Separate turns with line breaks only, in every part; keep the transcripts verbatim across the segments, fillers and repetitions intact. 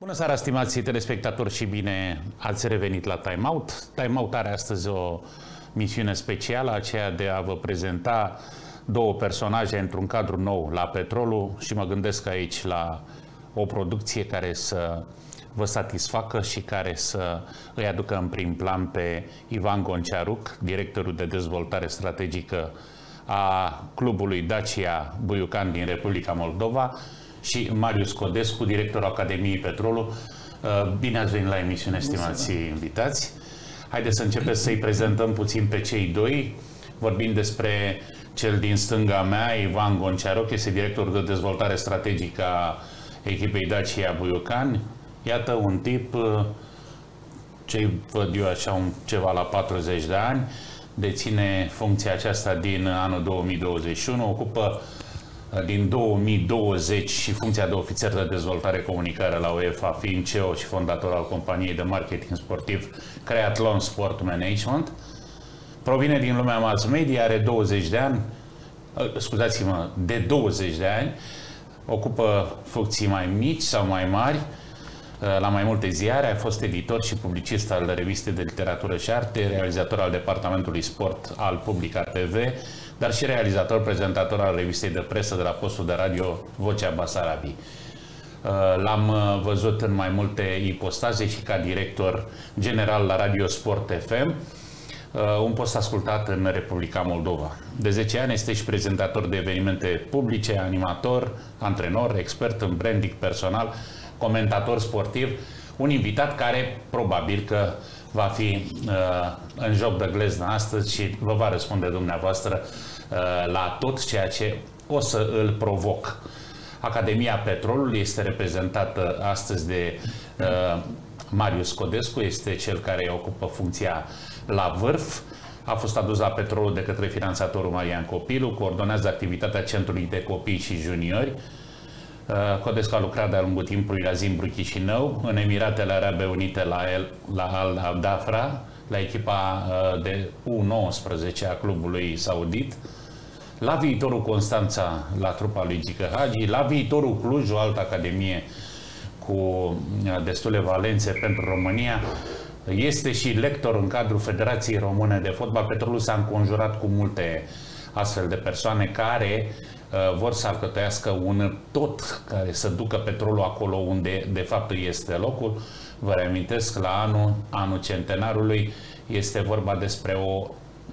Bună seara, stimați telespectatori, și bine ați revenit la Time Out. Time Out are astăzi o misiune specială, aceea de a vă prezenta două personaje într-un cadru nou la petrolul, și mă gândesc aici la o producție care să vă satisfacă și care să îi aducă în prim plan pe Ivan Goncearuc, directorul de dezvoltare strategică a clubului Dacia Buiucan din Republica Moldova, și Marius Codescu, directorul Academiei Petrolul. Bine ați venit la emisiune, stimați invitați. Haideți să începem să-i prezentăm puțin pe cei doi. Vorbim despre cel din stânga mea, Ivan Goncearuc, este directorul de dezvoltare strategică a echipei Dacia Buiucan. Iată un tip, ce văd eu așa, un, ceva la patruzeci de ani, deține funcția aceasta din anul două mii douăzeci și unu, ocupă din două mii douăzeci și funcția de ofițer de dezvoltare comunicare la UEFA, fiind C E O și fondator al companiei de marketing sportiv Creathlon Sport Management. Provine din lumea mass media, are douăzeci de ani, scuzați-mă, de douăzeci de ani, ocupă funcții mai mici sau mai mari la mai multe ziare, a fost editor și publicist al revistei de literatură și arte, realizator al departamentului sport al Publica T V, dar și realizator, prezentator al revistei de presă de la postul de radio Vocea Basarabiei. L-am văzut în mai multe ipostaze și ca director general la Radio Sport F M, un post ascultat în Republica Moldova. De zece ani este și prezentator de evenimente publice, animator, antrenor, expert în branding personal, comentator sportiv, un invitat care probabil că va fi uh, în joc de gleznă astăzi și vă va răspunde dumneavoastră uh, la tot ceea ce o să îl provoc. Academia Petrolului este reprezentată astăzi de uh, Marius Codescu, este cel care ocupă funcția la vârf. A fost adus la petrolul de către finanțatorul Marian Copilu, coordonează activitatea Centrului de Copii și Juniori. Codescu a lucrat de-a lungul timpului la Zimbru Chișinău, în Emiratele Arabe Unite la, El, la Al Abdafra, la echipa de U nouăsprezece a clubului saudit, la viitorul Constanța, la trupa lui Gică Hagi, la viitorul Cluj, o altă academie cu destule valențe pentru România. Este și lector în cadrul Federației Române de Fotbal. Petrolul s-a înconjurat cu multe astfel de persoane care uh, vor să alcătuiască un tot care să ducă petrolul acolo unde de fapt este locul. Vă reamintesc, la anul, anul centenarului, este vorba despre o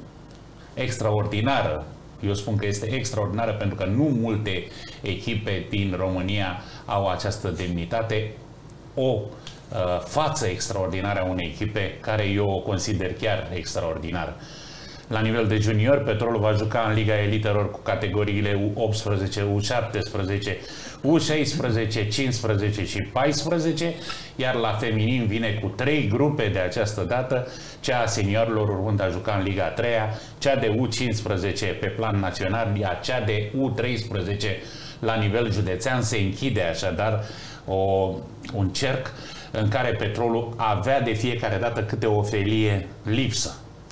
extraordinară, eu spun că este extraordinară pentru că nu multe echipe din România au această demnitate, o uh, față extraordinară a unei echipe care eu o consider chiar extraordinară. La nivel de junior, Petrolul va juca în Liga Elitelor cu categoriile U optsprezece, U șaptesprezece, U șaisprezece, cincisprezece și paisprezece, iar la feminin vine cu trei grupe de această dată, cea a seniorilor urmând a juca în Liga a treia, cea de U cincisprezece pe plan național, iar cea de U treisprezece la nivel județean. Se închide așadar o, un cerc în care Petrolul avea de fiecare dată câte o felie lipsă.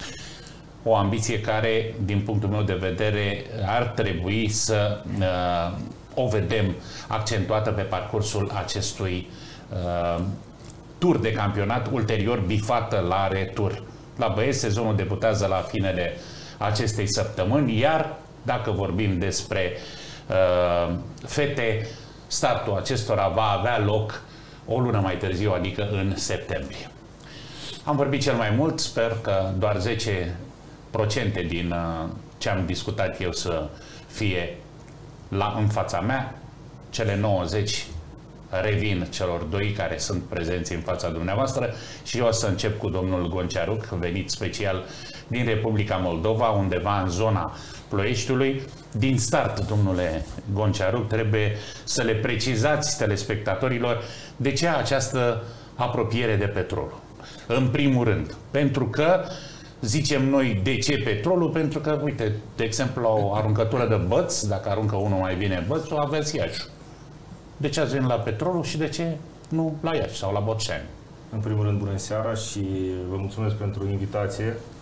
O ambiție care, din punctul meu de vedere, ar trebui să uh, o vedem accentuată pe parcursul acestui uh, tur de campionat, ulterior bifată la retur. La băieți, sezonul debutează la finele acestei săptămâni, iar dacă vorbim despre uh, fete, startul acestora va avea loc o lună mai târziu, adică în septembrie. Am vorbit cel mai mult, sper că doar zece procente din uh, ce am discutat eu să fie la, în fața mea. Cele nouăzeci revin celor doi care sunt prezenți în fața dumneavoastră și eu o să încep cu domnul Goncearuc, venit special din Republica Moldova, undeva în zona Ploieștiului. Din start, domnule Goncearuc, trebuie să le precizați telespectatorilor de ce această apropiere de petrol. În primul rând, pentru că zicem noi, de ce petrolul? Pentru că, uite, de exemplu, la o aruncătură de băț, dacă aruncă unul mai bine bățul, aveți Iași. De ce ați venit la petrolul și de ce nu la Iași sau la Boțeni?
În primul rând, bună seara și vă mulțumesc pentru invitație.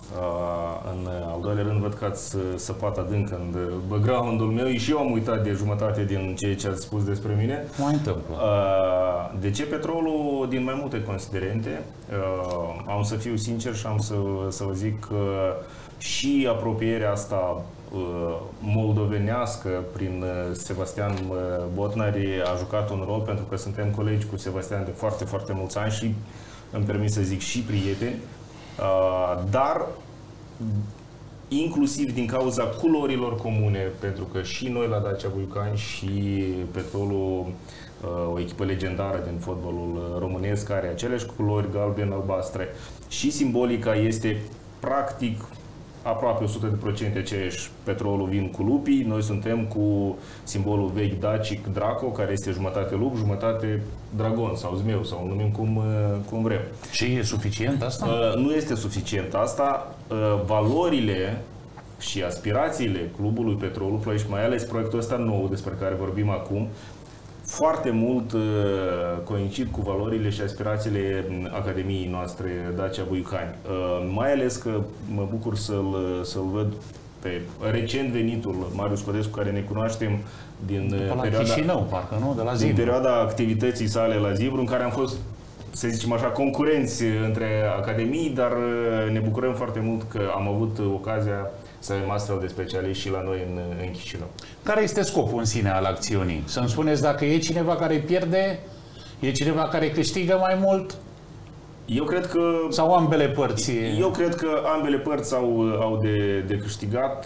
În al doilea rând, văd că ați săpat adânc în background-ul meu și eu am uitat de jumătate din ceea ce ați spus despre mine.
Mai întâmplă.
De ce petrolul? Din mai multe considerente. Am să fiu sincer și am să, să vă zic că și apropierea asta moldovenească prin Sebastian Botnari a jucat un rol, pentru că suntem colegi cu Sebastian de foarte, foarte mulți ani și îmi permit să zic și prieteni, dar inclusiv din cauza culorilor comune, pentru că și noi la Dacia Buicani și Petrolul, o echipă legendară din fotbalul românesc, are aceleași culori galben-albastre și simbolica este practic aproape o sută la sută aceeași. Petrolul vin cu lupii, noi suntem cu simbolul vechi dacic Draco, care este jumătate lup, jumătate dragon sau zmeu, sau numim cum, cum vrem.
Și e suficient asta?
Uh, nu este suficient asta. Uh, valorile și aspirațiile clubului Petrolul Ploiești, mai ales proiectul ăsta nou despre care vorbim acum, foarte mult uh, coincid cu valorile și aspirațiile Academiei noastre Dacia Buicani. Uh, mai ales că mă bucur să-l să-l văd pe recent venitul Marius Codescu, care ne cunoaștem din perioada,
Chișinău, parcă, nu? De la
din perioada activității sale la Zibru, în care am fost, să zicem așa, concurenți între academii, dar ne bucurăm foarte mult că am avut ocazia să avem astfel de specialiști și la noi în, în Chișinău.
Care este scopul în sine al acțiunii? Să-mi spuneți dacă e cineva care pierde, e cineva care câștigă mai mult?
Eu cred că...
Sau ambele părți?
Eu cred că ambele părți au, au de, de câștigat.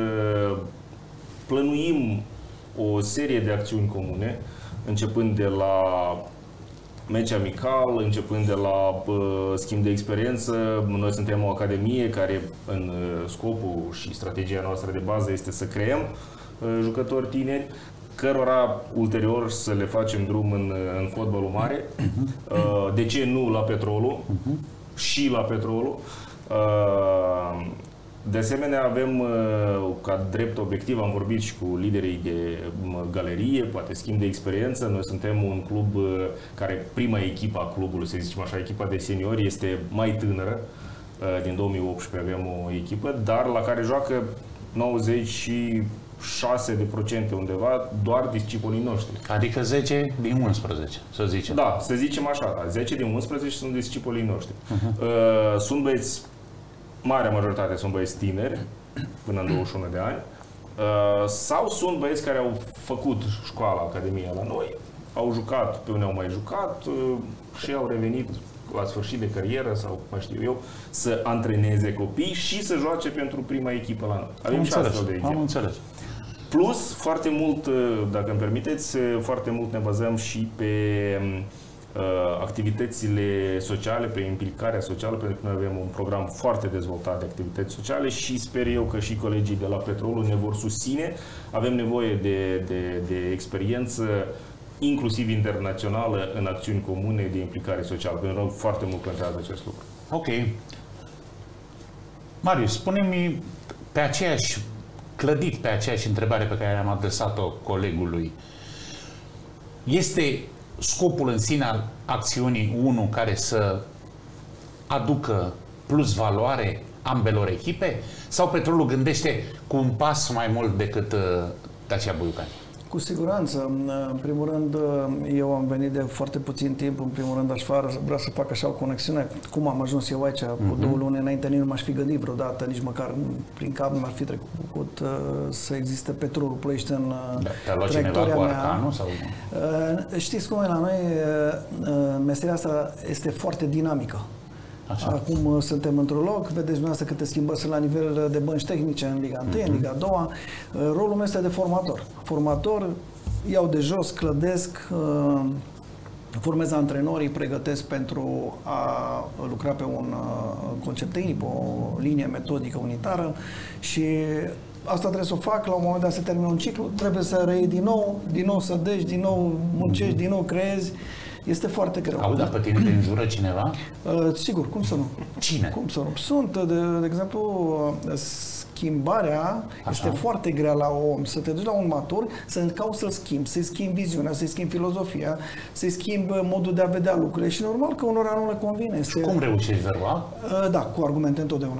Plănuim o serie de acțiuni comune, începând de la meci amical, începând de la uh, schimb de experiență. Noi suntem o academie care, în uh, scopul și strategia noastră de bază, este să creăm uh, jucători tineri, cărora ulterior să le facem drum în, în fotbalul mare. Uh, de ce nu la Petrolul? Și la Petrolul. Uh, De asemenea, avem ca drept obiectiv, am vorbit și cu liderii de galerie, poate schimb de experiență. Noi suntem un club care, prima echipă a clubului, să zicem așa, echipa de seniori, este mai tânără. Din două mii optsprezece avem o echipă, dar la care joacă nouăzeci și șase la sută undeva doar discipolii noștri.
Adică zece din unsprezece, să zicem.
Da, să zicem așa, da. zece din unsprezece sunt discipolii noștri. Uh-huh. Sunt băieți, marea majoritate sunt băieți tineri, până în douăzeci și unu de ani, sau sunt băieți care au făcut școala, academia la noi, au jucat pe unde au mai jucat și au revenit la sfârșit de carieră sau mai știu eu, să antreneze copii și să joace pentru prima echipă la noi. Avem și astfel de exemple.
Am înțeles.
Plus, foarte mult, dacă îmi permiteți, foarte mult ne bazăm și pe activitățile sociale, pe implicarea socială, pentru că noi avem un program foarte dezvoltat de activități sociale și sper eu că și colegii de la Petrolul ne vor susține. Avem nevoie de, de, de experiență, inclusiv internațională, în acțiuni comune de implicare socială, pentru că noi foarte mult contează acest lucru.
Ok. Marius, spune-mi, pe aceeași, clădit pe aceeași întrebare pe care am adresat-o colegului, este scopul în sine al acțiunii unu care să aducă plus valoare ambelor echipe? Sau Petrolul gândește cu un pas mai mult decât uh, Dacia Buicani?
Cu siguranță. În primul rând, eu am venit de foarte puțin timp. În primul rând, aș vrea să fac așa o conexiune. Cum am ajuns eu aici, cu uh-huh. două luni înainte, nici nu m-aș fi gândit vreodată, nici măcar prin cap nu m-ar fi trecut uh, să existe Petrolul Ploiești în
da, traiectoria mea. Arcanul, sau?
Uh, știți cum e la noi? Uh, meseria asta este foarte dinamică. Așa. Acum suntem într-un loc, vedeți dumneavoastră câte schimbări sunt la nivel de bănci tehnice în Liga unu, uh-huh. în Liga a doua. Rolul meu este de formator. Formator, iau de jos, clădesc, formez antrenorii, pregătesc pentru a lucra pe un concept tehnic, o linie metodică unitară și asta trebuie să o fac, la un moment dat se termină un ciclu, trebuie să reiei din nou, din nou să deci, din nou muncești, uh-huh. din nou creezi. Este foarte greu.
Auzi, dar pe tine te înjură cineva?
Uh, sigur, cum să nu?
Cine?
Cum să nu? Sunt, de, de exemplu, schimbarea Așa. este foarte grea la om. Să te duci la un matur, să cauți să-l schimbi, să-i schimbi viziunea, să-i schimbi filozofia, să-i schimbi modul de a vedea lucrurile și normal că unora nu le convine. Este...
Și cum reușești verbal?
Uh, da, cu argumente întotdeauna.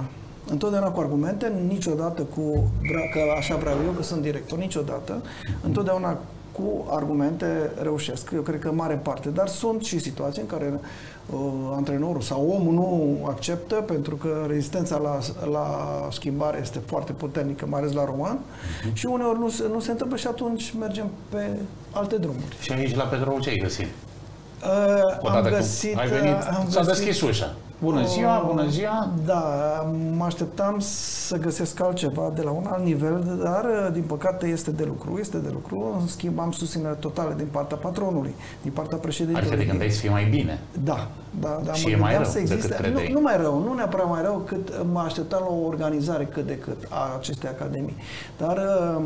întotdeauna cu argumente, niciodată cu, că așa vreau eu, că sunt director, niciodată, întotdeauna cu argumente reușesc, eu cred că în mare parte, dar sunt și situații în care uh, antrenorul sau omul nu acceptă pentru că rezistența la, la schimbare este foarte puternică, mai ales la roman, uh-huh. și uneori nu se, nu se întâmplă și atunci mergem pe alte drumuri.
Și aici la Petrolul ce ai găsit?
Uh, am găsit,
ai venit,
am
s-a
găsit,
deschis ușa. Bună ziua, bună ziua!
Da, mă așteptam să găsesc altceva de la un alt nivel, dar din păcate este de lucru, este de lucru. În schimb, am susținere totală din partea patronului, din partea președintelui.
Adică te gândeai să fie mai bine.
Da, da, da.
Și
mă
e mai rău
să existe.
decât credeai.
Nu, nu mai rău, nu neapărat mai rău, cât mă așteptam la o organizare cât de cât a acestei academii. Dar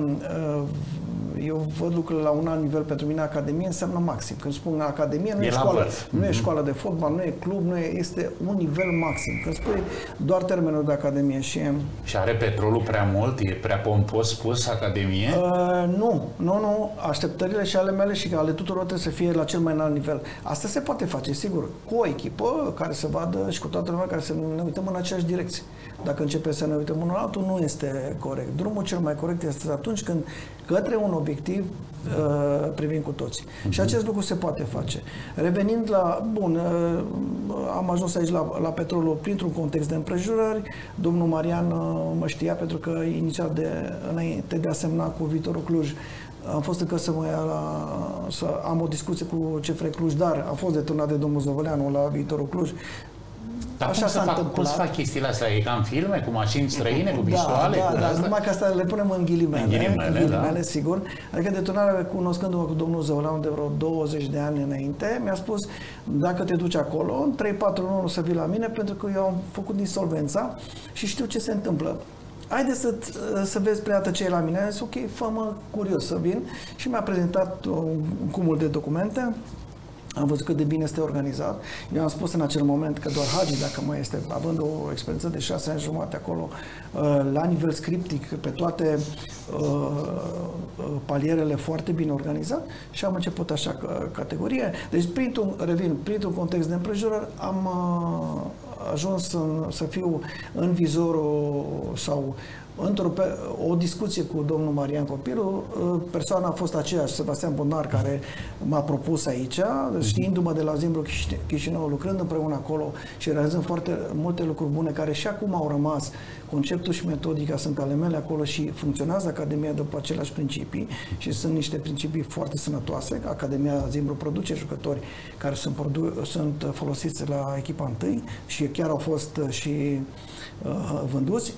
eu văd lucrurile la un alt nivel. Pentru mine academie înseamnă maxim. Când spun academie, nu e, e școală, nu e școală de fotbal, nu e club, nu e, este un nivel maxim. Când spui doar termenul de academie și...
Și are Petrolul prea mult? E prea pompos spus academie?
Uh, nu, nu, nu. Așteptările și ale mele și ale tuturor trebuie să fie la cel mai înalt nivel. Asta se poate face, sigur, cu o echipă care să vadă și cu toată lumea care să ne uităm în aceeași direcție. Dacă începem să ne uităm unul altul, nu este corect. Drumul cel mai corect este atunci când către un obiectiv uh, privim cu toții. Uh-huh. Și acest lucru se poate face. Revenind la... Bun, uh, am ajuns aici la, la Petrolul printr-un context de împrejurări. Domnul Marian uh, mă știa pentru că inițial de, înainte de a semna cu Viitorul Cluj, am fost încă să mă ia la, să am o discuție cu C F R Cluj, dar am fost deturnat de domnul Zăvăleanu la Viitorul Cluj.
Dar așa cum, s-a fac, cum se fac chestiile astea? E ca în filme, cu mașini străine, cu pistoale?
Da,
cu
da, da, numai că asta le punem în ghilimele.
În ghilimele,
în ghilimele
da.
Sigur. Adică deturnarea, cunoscându-mă cu domnul Zăuleanu de vreo douăzeci de ani înainte, mi-a spus, dacă te duci acolo, în trei patru luni o să vii la mine, pentru că eu am făcut insolvența și știu ce se întâmplă. Haide să, să vezi prea dată ce e la mine. Am zis, ok, fă-mă curios să vin. Și mi-a prezentat un cumul de documente. Am văzut cât de bine este organizat. Eu am spus în acel moment că doar Hagi, dacă mai este, având o experiență de șase ani jumate acolo, la nivel scriptic, pe toate palierele foarte bine organizat, și am început așa categorie. Deci, printr-un, revin, printr-un context de împrejurări, am ajuns în, să fiu în vizorul sau într-o o discuție cu domnul Marian Copilu. Persoana a fost aceeași, Sebastian Bodnar, care m-a propus aici, știindu-mă de la Zimbru Chișinău, lucrând împreună acolo și realizând foarte multe lucruri bune, care și acum au rămas. Conceptul și metodica sunt ale mele acolo și funcționează Academia după aceleași principii și sunt niște principii foarte sănătoase. Academia Zimbru produce jucători care sunt, produ- sunt folosiți la echipa întâi și chiar au fost și uh, vânduți.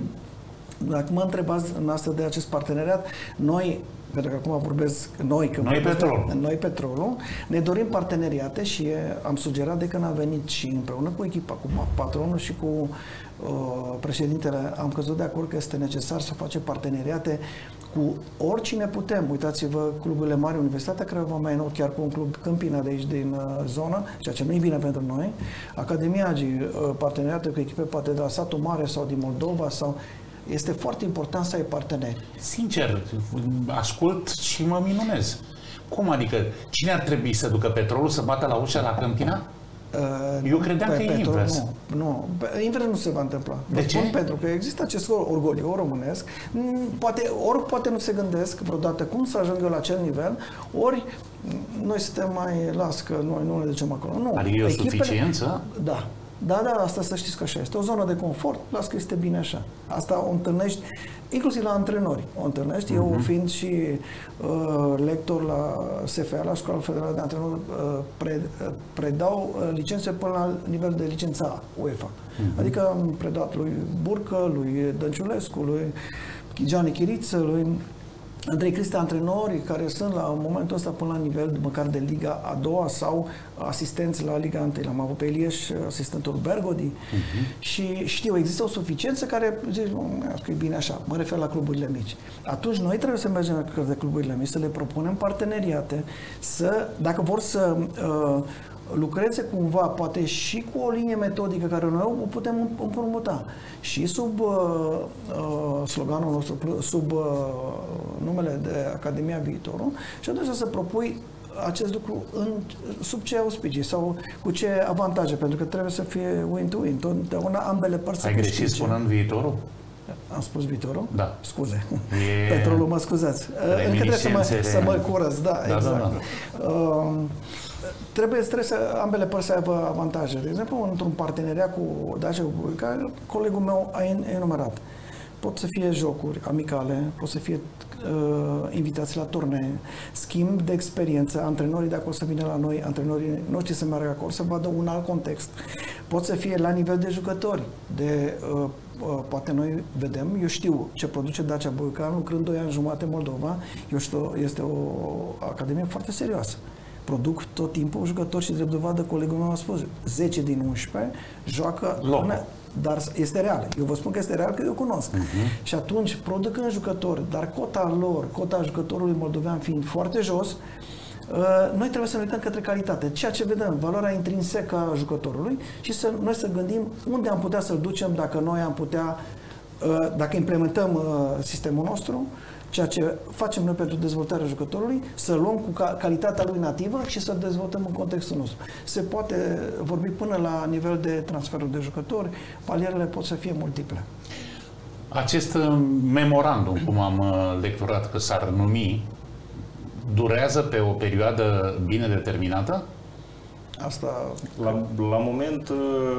Dacă mă întrebați în asta de acest parteneriat, noi, pentru că acum vorbesc noi, că
noi Petrolul.
Noi Petrolul, ne dorim parteneriate și am sugerat de când am venit și împreună cu echipa, cu patronul și cu uh, președintele, am căzut de acord că este necesar să facem parteneriate cu oricine putem. Uitați-vă, cluburile mari, Universitatea Craiova, mai nou chiar cu un club Câmpina de aici din uh, zonă, ceea ce nu e bine pentru noi. Academia Agi, uh, parteneriate cu echipe poate de la Satul Mare sau din Moldova sau... Este foarte important să ai parteneri.
Sincer, ascult și mă minunez. Cum adică? Cine ar trebui să ducă Petrolul să bată la ușa la Câmpina? Uh, Eu credeam că e Petrol, invers.
Nu, nu. Invers nu se va întâmpla.
De ce?
Spun pentru că există acest orgoliu românesc. Poate, ori poate nu se gândesc vreodată cum să ajungă la acel nivel, ori noi suntem mai las că noi nu ne ducem acolo. Nu.
Adică e o suficiență?
Da. Da, da, asta să știți că așa este. O zonă de confort, las că este bine așa. Asta o întâlnești, inclusiv la antrenori. O întâlnești, uh-huh. Eu fiind și uh, lector la S F A, la Școala Federală de Antrenori, uh, pre, uh, predau uh, licențe până la nivel de licența A, UEFA. Uh-huh. Adică am predat lui Burcă, lui Dănciulescu, lui Gianni Chiriță, lui Andrei Cristea, antrenori care sunt la momentul ăsta până la nivel măcar de Liga a doua sau asistenți la Liga întâi. L-am avut pe Ilieș, asistentul Bergodi, uh-huh. și știu, există o suficiență care zici, că e bine așa, mă refer la cluburile mici. Atunci noi trebuie să mergem către cluburile mici, să le propunem parteneriate, să, dacă vor să uh, lucreze cumva, poate și cu o linie metodică care noi o putem împrumuta. Și sub uh, uh, sloganul nostru, sub uh, numele de Academia Viitorul, și atunci să propui acest lucru în, sub ce auspicii sau cu ce avantaje, pentru că trebuie să fie win-to-win. Totdeauna ambele părți.
Ai greșit spunând viitorul?
Am spus viitorul?
Da.
Scuze.
E...
Petrolul, mă scuzați. Încă trebuie să mă, să mă curăț, da,
da,
exact.
Da, da.
Uh, trebuie, trebuie să ambele părți să aibă avantaje. De exemplu, într-un parteneriat cu Dacia, care colegul meu a enumerat. Pot să fie jocuri amicale, pot să fie uh, invitații la turnee, schimb de experiență, antrenorii de acolo să vină la noi, antrenorii noștri să meargă acolo, să vadă un alt context. Pot să fie la nivel de jucători, de uh, uh, poate noi vedem, eu știu ce produce Dacia Boiucan, lucrând doi ani jumate în Moldova, eu știu, este o academie foarte serioasă. Produc tot timpul jucători și drept dovadă, colegul meu a spus, zece din unsprezece joacă, până, dar este real. Eu vă spun că este real, că eu cunosc. Uh-huh. Și atunci, producând jucători, dar cota lor, cota jucătorului moldovean fiind foarte jos, noi trebuie să ne uităm către calitate. Ceea ce vedem, valoarea intrinsecă a jucătorului și să, noi să gândim unde am putea să-l ducem dacă noi am putea, dacă implementăm sistemul nostru, ceea ce facem noi pentru dezvoltarea jucătorului, să luăm cu calitatea lui nativă și să dezvoltăm în contextul nostru. Se poate vorbi până la nivel de transferul de jucători, palierele pot să fie multiple.
Acest memorandum, cum am lecturat că s-ar numi, durează pe o perioadă bine determinată?
Asta...
La, la moment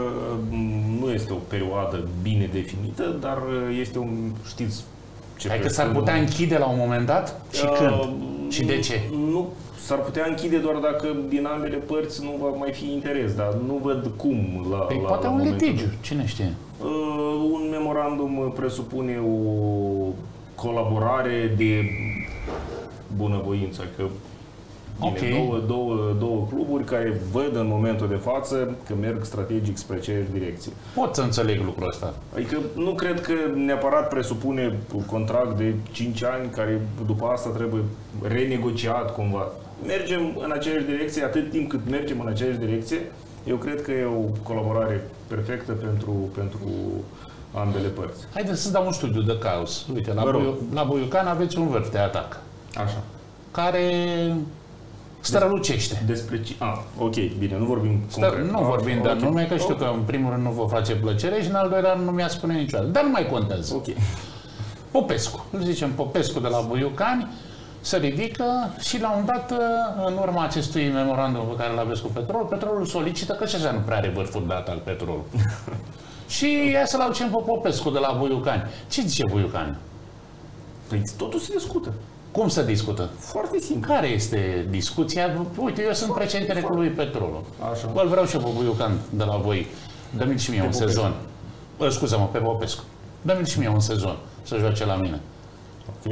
nu este o perioadă bine definită, dar este un, știți,
Hai că s-ar putea închide la un moment dat? Și uh, când? Și de ce?
Nu, s-ar putea închide doar dacă din ambele părți nu va mai fi interes, dar nu văd cum la
Păi
la,
poate
la
un litigiu, cine știe?
Uh, un memorandum presupune o colaborare de bunăvoință, că bine, okay. două, două, două cluburi care văd în momentul de față că merg strategic spre aceeași direcție.
Pot să înțeleg lucrul ăsta.
Adică nu cred că neapărat presupune un contract de cinci ani care după asta trebuie renegociat cumva. Mergem în aceeași direcție, atât timp cât mergem în aceeași direcție, eu cred că e o colaborare perfectă pentru, pentru ambele părți.
Haideți să dau un studiu de caz. Uite, la, Boiu, la Boiucan aveți un vârf de atac.
Așa.
Care strălucește.
Despre ce? Ah, ok, bine, nu vorbim
Stă, concret. Nu vorbim ah, de okay. nume, că știu okay. că în primul rând nu vă face plăcere și în al doilea rând nu mi-a spune niciodată. Dar nu mai contează.
Ok.
Popescu, îl zicem Popescu de la Boiucani, se ridică și la un dat, în urma acestui memorandum pe care îl aveți cu Petrol, Petrolul solicită, că și așa nu prea are vârful de atac Petrolul. Și ia să-l aducem pe Popescu de la Boiucani. Ce zice Boiucani?
Păi totul se discută.
Cum se discută?
Foarte simplu.
Care este discuția? Uite, eu sunt președintele clubului Petrolul.
Așa.
Îl vreau și eu pe Boiucan de la voi. Dă-mi și mie pe un Popescu. sezon. Scuză-mă, pe Popescu. Dă-mi și mie un sezon să joace la mine.
Ok.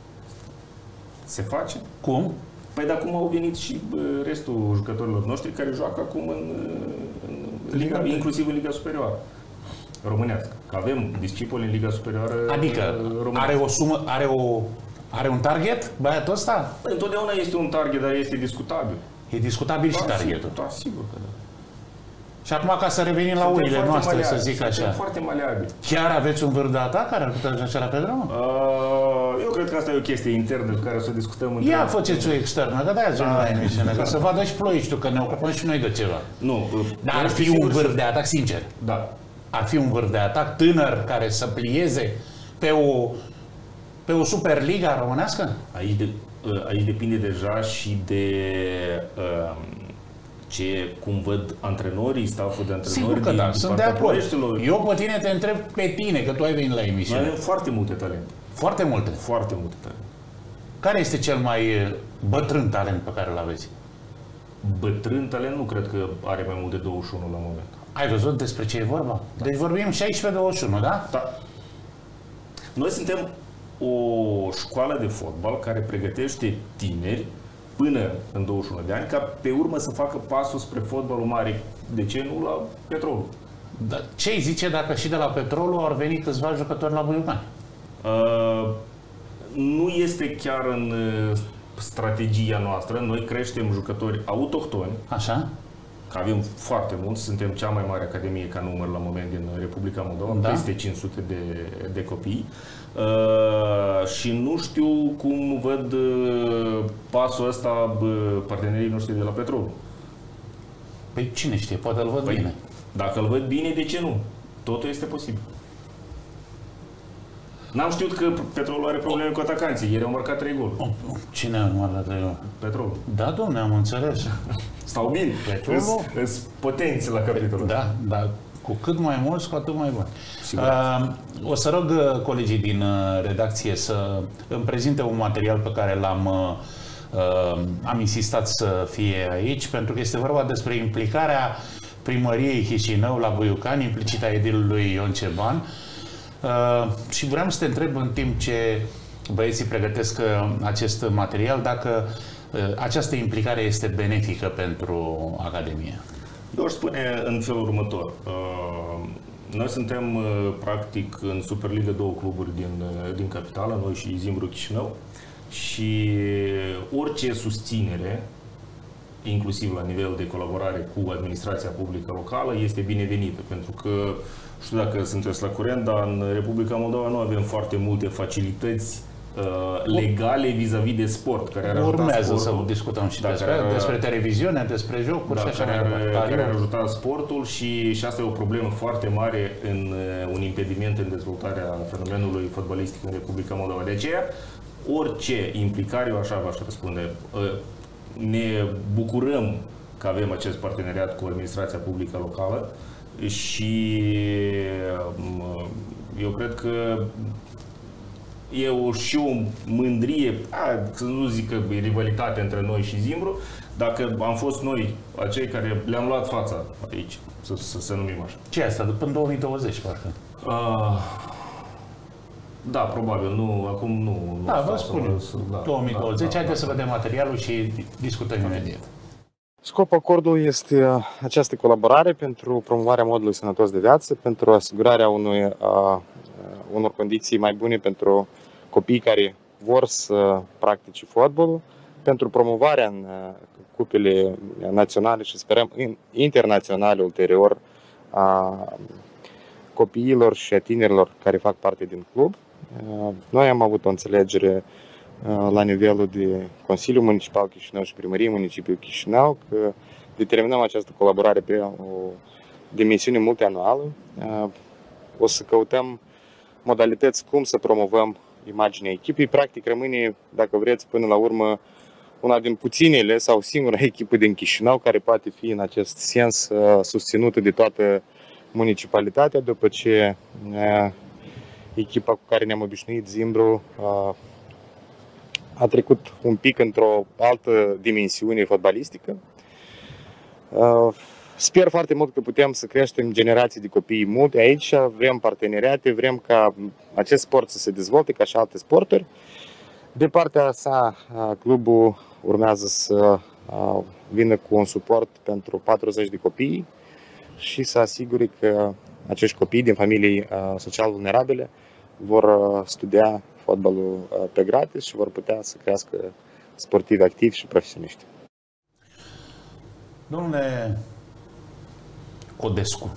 Se face?
Cum?
Păi de acum au venit și restul jucătorilor noștri care joacă acum în, în Liga, Liga inclusiv în Liga Superioară românească. Că avem discipoli în Liga Superioară
Adică românească. Are o sumă, are o Are un target, băiatul ăsta?
Întotdeauna este un target, dar este discutabil.
E discutabil da, și targetul.
Da, sigur că da.
Și acum, ca să revenim la urile noastre, maleabil, să zic așa.
Suntem foarte maleabili.
Chiar aveți un vârf de atac care ar putea joace la Petrol?
Uh, eu cred că asta e o chestie internă pe care o să discutăm între...
Ia faceți o externă, că de-aia zicem la emisiune, ca să vadă și ploieștiul, că ne ocupăm și noi de ceva.
Nu.
Dar ar fi un vârf de atac, sincer.
Da.
Ar fi un vârf de atac tânăr care să plieze pe o... Pe o Superliga românească?
Aici, de, aici depinde deja și de uh, ce, cum văd antrenorii, stafful de antrenori.
Sigur că
din,
da,
din
sunt de acord. Eu pe tine te întreb pe tine, că tu ai venit la emisiune.
Noi avem foarte multe talente.
Foarte multe?
Foarte multe talente.
Care este cel mai bătrân talent pe care îl aveți?
Bătrân talent nu cred că are mai mult de douăzeci și unu la moment.
Ai văzut despre ce e vorba? Da. Deci vorbim șaisprezece douăzeci și unu, da?
Da. Noi suntem o școală de fotbal care pregătește tineri până în douăzeci și unu de ani, ca pe urmă să facă pasul spre fotbalul mare. De ce nu la Petrolul?
Da, ce îi zice dacă și de la Petrolul au venit câțiva jucători la Boiucani?
Uh, nu este chiar în strategia noastră. Noi creștem jucători autohtoni.
Așa.
că avem foarte mulți, suntem cea mai mare academie ca număr la moment din Republica Moldova, da? Peste cinci sute de, de copii. Uh, și nu știu cum văd uh, pasul ăsta uh, partenerii noștri de la Petrol.
Păi cine știe, poate îl văd păi, bine.
Dacă îl văd bine, de ce nu? Totul este posibil. N-am știut că Petrolul are probleme cu atacanții. Ieri au marcat trei goluri.
Cine a marcat trei goluri?
Petrolul.
Da, dom'le, am înțeles.
Stau bine. Sunt potenți la capitolul.
Da, da. Cu cât mai mulți, cu atât mai bun. Uh, o să rog uh, colegii din uh, redacție să îmi prezinte un material pe care l-am uh, am insistat să fie aici, pentru că este vorba despre implicarea primăriei Chișinău la Buiucani, implicita edilului Ion Ceban. Uh, și vreau să te întreb, în timp ce băieții pregătesc acest material, dacă uh, această implicare este benefică pentru Academie.
Eu aș spune în felul următor. Uh, noi suntem uh, practic în Superliga două cluburi din, uh, din capitală, noi și Zimbru Chișinău, și orice susținere, inclusiv la nivel de colaborare cu administrația publică locală, este binevenită, pentru că nu știu dacă sunteți la curent, dar în Republica Moldova nu avem foarte multe facilități uh, legale vis-a-vis de sport, care ar ajuta
Urmează
sportul.
să discutăm și
da,
despre,
care,
despre televiziune, despre jocuri,
da,
și așa
care,
mai departe.
care ar ajuta sportul și, și asta e o problemă foarte mare, în uh, un impediment în dezvoltarea fenomenului fotbalistic în Republica Moldova. De aceea, orice implicare, eu așa v-aș răspunde, uh, ne bucurăm că avem acest parteneriat cu administrația publică locală și eu cred că e o, și o mândrie, a, să nu zic că e rivalitate între noi și Zimbru, dacă am fost noi acei care le-am luat fața aici, să, să, să numim așa.
Ce e asta? După două mii douăzeci, parcă? Uh,
da, probabil. Nu, acum nu. nu
da, vă spun.
Da,
două mii douăzeci.
Da,
haideți
da,
să vedem materialul și discutăm imediat.
Scopul acordului este această colaborare pentru promovarea modului sănătos de viață, pentru asigurarea unui, a, unor condiții mai bune pentru copiii care vor să practice fotbalul, pentru promovarea în cupele naționale și sperăm internaționale ulterior a copiilor și a tinerilor care fac parte din club. Noi am avut o înțelegere la nivelul de Consiliul Municipal Chișinău și Primărie Municipiul Chișinău că determinăm această colaborare pe o dimensiune multianuală. O să căutăm modalități cum să promovăm imaginea echipei. Practic rămâne, dacă vreți, până la urmă una din puținele sau singura echipă din Chișinău care poate fi în acest sens susținută de toată municipalitatea, după ce echipa cu care ne-am obișnuit, Zimbru, a trecut un pic într-o altă dimensiune fotbalistică. Sper foarte mult că putem să creștem generații de copii multe aici, vrem parteneriate, vrem ca acest sport să se dezvolte ca și alte sporturi. De partea sa, clubul urmează să vină cu un suport pentru patruzeci de copii și să asigure că acești copii din familii social vulnerabile vor studia fotbalul pe gratis și vor putea să crească sportivi activi și profesioniști.
Domnule Codescu,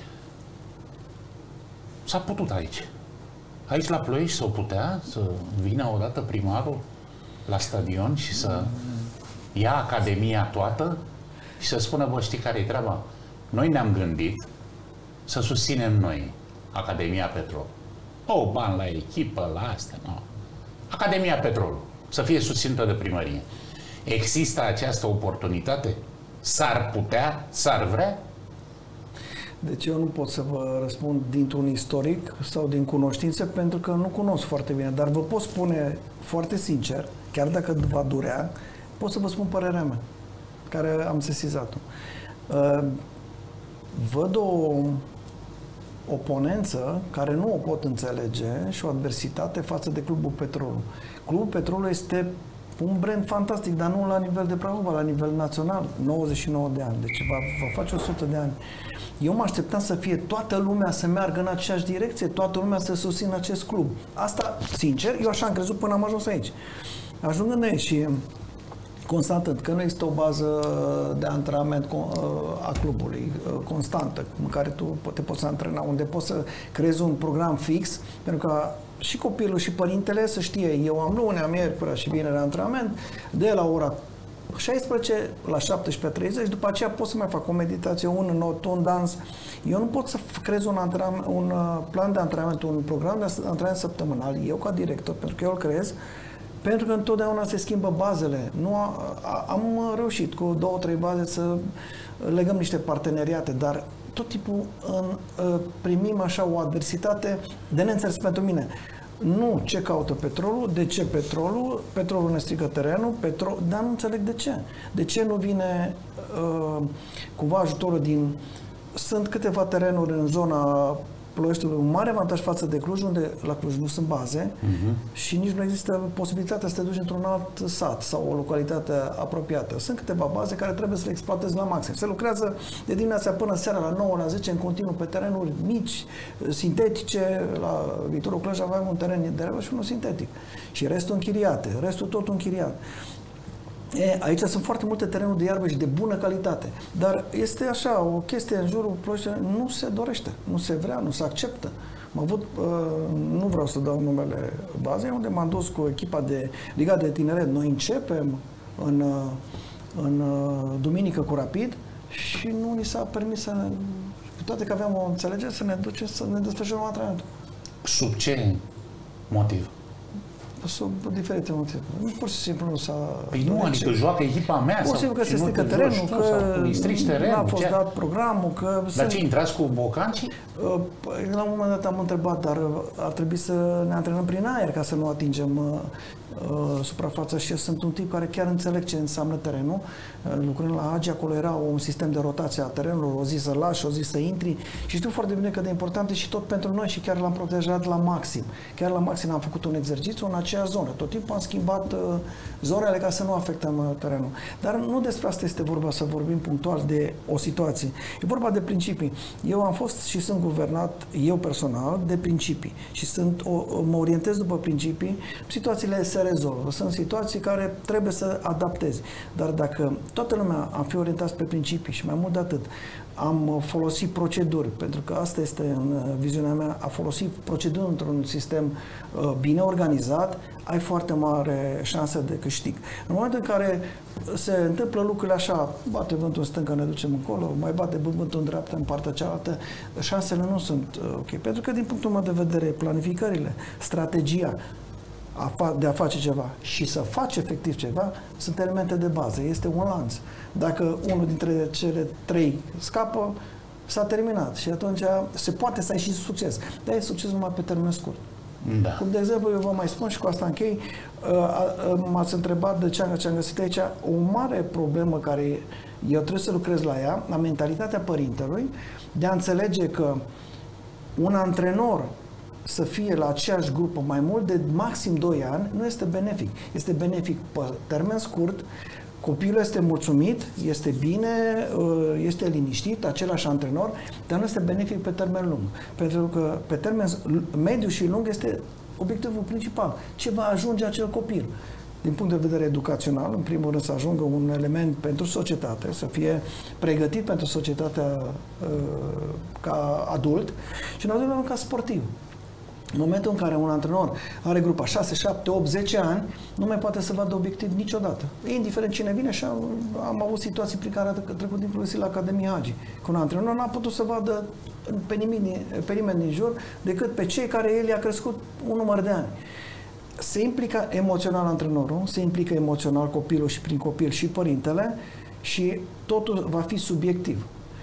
s-a putut aici. Aici la Ploiești s-o putea să vină odată primarul la stadion și să ia Academia toată și să spună, bă, știi care e treaba? Noi ne-am gândit să susținem noi Academia Petrol. O, bani la echipă, la astea, nu. Academia Petrol, să fie susținută de primărie. Există această oportunitate? S-ar putea? S-ar vrea?
Deci eu nu pot să vă răspund dintr-un istoric sau din cunoștințe, pentru că nu cunosc foarte bine, dar vă pot spune foarte sincer, chiar dacă va durea, pot să vă spun părerea mea, care am sesizat-o. Văd o oponență care nu o pot înțelege și o adversitate față de Clubul Petrolul. Clubul Petrolul este un brand fantastic, dar nu la nivel de Prahova, la nivel național, nouăzeci și nouă de ani, deci va, va face o sută de ani. Eu mă așteptam să fie toată lumea să meargă în aceeași direcție, toată lumea să susțină acest club. Asta, sincer, eu așa am crezut până am ajuns aici. Ajungând aici și constatând că nu există o bază de antrenament a clubului constantă, în care tu te poți antrena, unde poți să creezi un program fix, pentru că și copilul și părintele să știe, eu am lunea, miercurea și vinerea antrenament, de la ora șaisprezece la șaptesprezece treizeci, după aceea pot să mai fac o meditație, un not, un dans. Eu nu pot să creez un, un plan de antrenament, un program de antrenament săptămânal, eu ca director, pentru că eu îl creez, pentru că întotdeauna se schimbă bazele. Nu a, a, am reușit cu două, trei baze să legăm niște parteneriate, dar tot timpul în, primim așa o adversitate de neînțeles pentru mine. Nu ce caută petrolul, de ce petrolul, petrolul ne strică terenul, petrol, dar nu înțeleg de ce. De ce nu vine uh, cumva ajutorul din... Sunt câteva terenuri în zona Ploieștiului, un mare avantaj față de Cluj, unde la Cluj nu sunt baze uh-huh. și nici nu există posibilitatea să te duci într-un alt sat sau o localitate apropiată. Sunt câteva baze care trebuie să le exploatezi la maxim. Se lucrează de dimineața până seara la nouă, la zece în continuu pe terenuri mici, sintetice. La Viitorul Cluj aveam un teren de relă și unul sintetic. Și restul închiriate, restul tot închiriat. E, aici sunt foarte multe terenuri de iarbă și de bună calitate, dar este așa, o chestie în jurul Ploieștiului, nu se dorește, nu se vrea, nu se acceptă. Am avut, uh, nu vreau să dau numele bazei, unde m-am dus cu echipa de Liga de Tineret. Noi începem în, uh, în uh, duminică cu Rapid și nu ni s-a permis să, ne, cu toate că aveam o înțelegere, să ne ducem să ne desfășurăm antrenamentul.
Sub ce motiv?
Sub diferite motive. Pur și simplu nu s-a...
Păi nu, adică joacă echipa mea.
Pur și simplu că se strică terenul, că n-a fost dat programul, că...
Dar ce, intrați cu bocancii?
La un moment dat am întrebat, dar ar trebui să ne antrenăm prin aer ca să nu atingem uh, suprafața și eu sunt un tip care chiar înțeleg ce înseamnă terenul. Uh, lucrând la Hagi, acolo era un sistem de rotație a terenului, o zi să lași, o zi să intri și știu foarte bine că de important e și tot pentru noi și chiar l-am protejat la maxim. Chiar la maxim am făcut un exercițiu în aceea zonă. Tot timpul am schimbat uh, zonele ca să nu afectăm uh, terenul. Dar nu despre asta este vorba, să vorbim punctual de o situație. E vorba de principii. Eu am fost și sunt guvernat, eu personal, de principii și sunt, o, mă orientez după principii, situațiile se rezolvă. Sunt situații care trebuie să adaptezi. Dar dacă toată lumea am fi orientat pe principii și mai mult de atât, am folosit proceduri, pentru că asta este în viziunea mea, a folosi proceduri într-un sistem uh, bine organizat, ai foarte mare șansă de câștig. În momentul în care se întâmplă lucrurile așa, bate vântul în stânga, ne ducem încolo, mai bate vântul în dreapta, în partea cealaltă, șansele nu sunt uh, ok. Pentru că din punctul meu de vedere, planificările, strategia de a face ceva și să faci efectiv ceva, sunt elemente de bază. Este un lanț. Dacă unul dintre cele trei scapă, s-a terminat și atunci se poate să ai și succes. Dar e succes numai pe termen scurt.
Da.
Cum de exemplu, eu vă mai spun și cu asta închei, m-ați întrebat de ce am, ce am găsit aici. O mare problemă care eu trebuie să lucrez la ea, la mentalitatea părintelui, de a înțelege că un antrenor să fie la aceeași grupă mai mult de maxim doi ani nu este benefic. Este benefic pe termen scurt, copilul este mulțumit, este bine, este liniștit, același antrenor, dar nu este benefic pe termen lung. Pentru că pe termen mediu și lung este obiectivul principal. Ce va ajunge acel copil? Din punct de vedere educațional, în primul rând să ajungă un element pentru societate, să fie pregătit pentru societatea ca adult și în al doilea rând ca sportiv. În momentul în care un antrenor are grupa șase, șapte, opt, zece ani, nu mai poate să vadă obiectiv niciodată. Indiferent cine vine și am, am avut situații prin care a trecut inclusiv la Academia Hagi. Că un antrenor n-a putut să vadă pe nimeni, pe nimeni din jur decât pe cei care el i-a crescut un număr de ani. Se implică emoțional antrenorul, se implică emoțional copilul și prin copil și părintele și totul va fi subiectiv.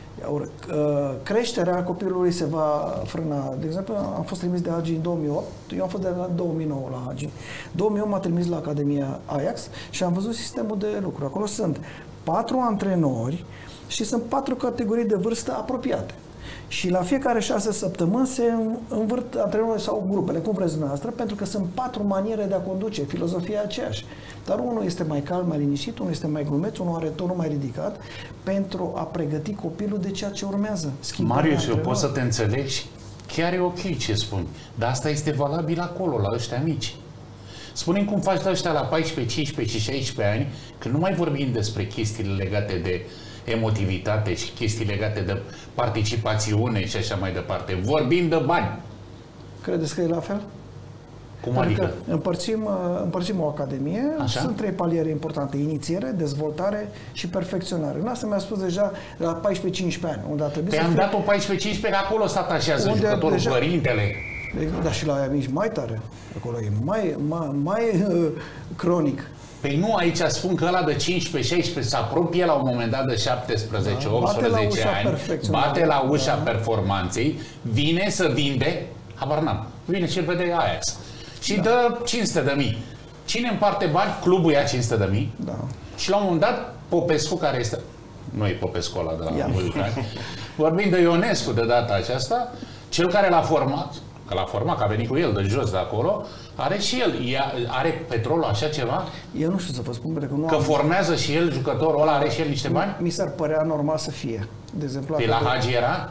Creșterea copilului se va frâna. De exemplu, am fost trimis de Hagi în două mii opt, eu am fost de la două mii nouă la Hagi. două mii opt m-a trimis la Academia Ajax și am văzut sistemul de lucru. Acolo sunt patru antrenori și sunt patru categorii de vârstă apropiate. Și la fiecare șase săptămâni se învârt antrenorii sau grupele, cum vreți dumneavoastră, pentru că sunt patru maniere de a conduce, filozofia aceeași. Dar unul este mai calm, mai liniștit, unul este mai glumeț, unul are tonul mai ridicat, pentru a pregăti copilul de ceea ce urmează.
Marius, eu pot să te înțeleg și chiar e ok ce spun, dar asta este valabil acolo, la ăștia mici. Spune-mi cum faci de ăștia la paisprezece, cincisprezece și șaisprezece ani, că nu mai vorbim despre chestiile legate de emotivitate și chestii legate de participațiune și așa mai departe. Vorbim de bani.
Credeți că e la fel?
Cum adică?
Împărțim, împărțim o academie,
Așa?
Sunt trei paliere importante: inițiere, dezvoltare și perfecționare. În asta mi-a spus deja la paisprezece cincisprezece ani, unde a trebuit
Pe
să
am
fie...
dat-o paisprezece cincisprezece, că acolo se atașează
Unde
jucătorul,
deja...
părintele.
Dar și la aia mici mai tare. Acolo e mai, mai, mai uh, cronic.
Păi nu, aici spun că ăla de cincisprezece șaisprezece se apropie la un moment dat de șaptesprezece optsprezece ani, bate la ușa
da.
performanței, vine să vinde, habar n-am, vine și îl vede Ajax și da. dă cinci sute de mii. Cine împarte bani? Clubul ia cinci sute de mii.
Da.
Și la un moment dat, Popescu, care este... Nu e Popescu ăla de la Vulcani. Vorbim de Ionescu de data aceasta, cel care l-a format, că l-a format, că a venit cu el de jos de acolo, are și el, ia, are petrolul așa ceva?
Eu nu știu să vă spun, pentru că nu
Că
am...
formează și el, jucătorul ăla, are și el niște bani?
Mi s-ar părea normal să fie. De exemplu,
Pe la Hagi era?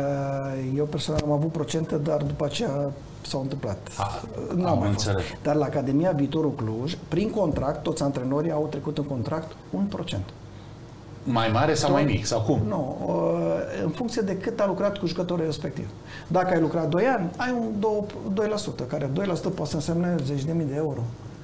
Eu personal am avut procente, dar după aceea s-au întâmplat.
A,
nu
am
mai
înțeles.
fost. Dar la Academia Viitorul Cluj, prin contract, toți antrenorii au trecut în contract un procent.
Mai mare sau
Tot,
mai mic? Sau cum?
Nu, în funcție de cât a lucrat cu jucătorul respectiv. Dacă ai lucrat doi ani, ai un doi la sută, care doi la sută poate să însemne zece de mii de euro.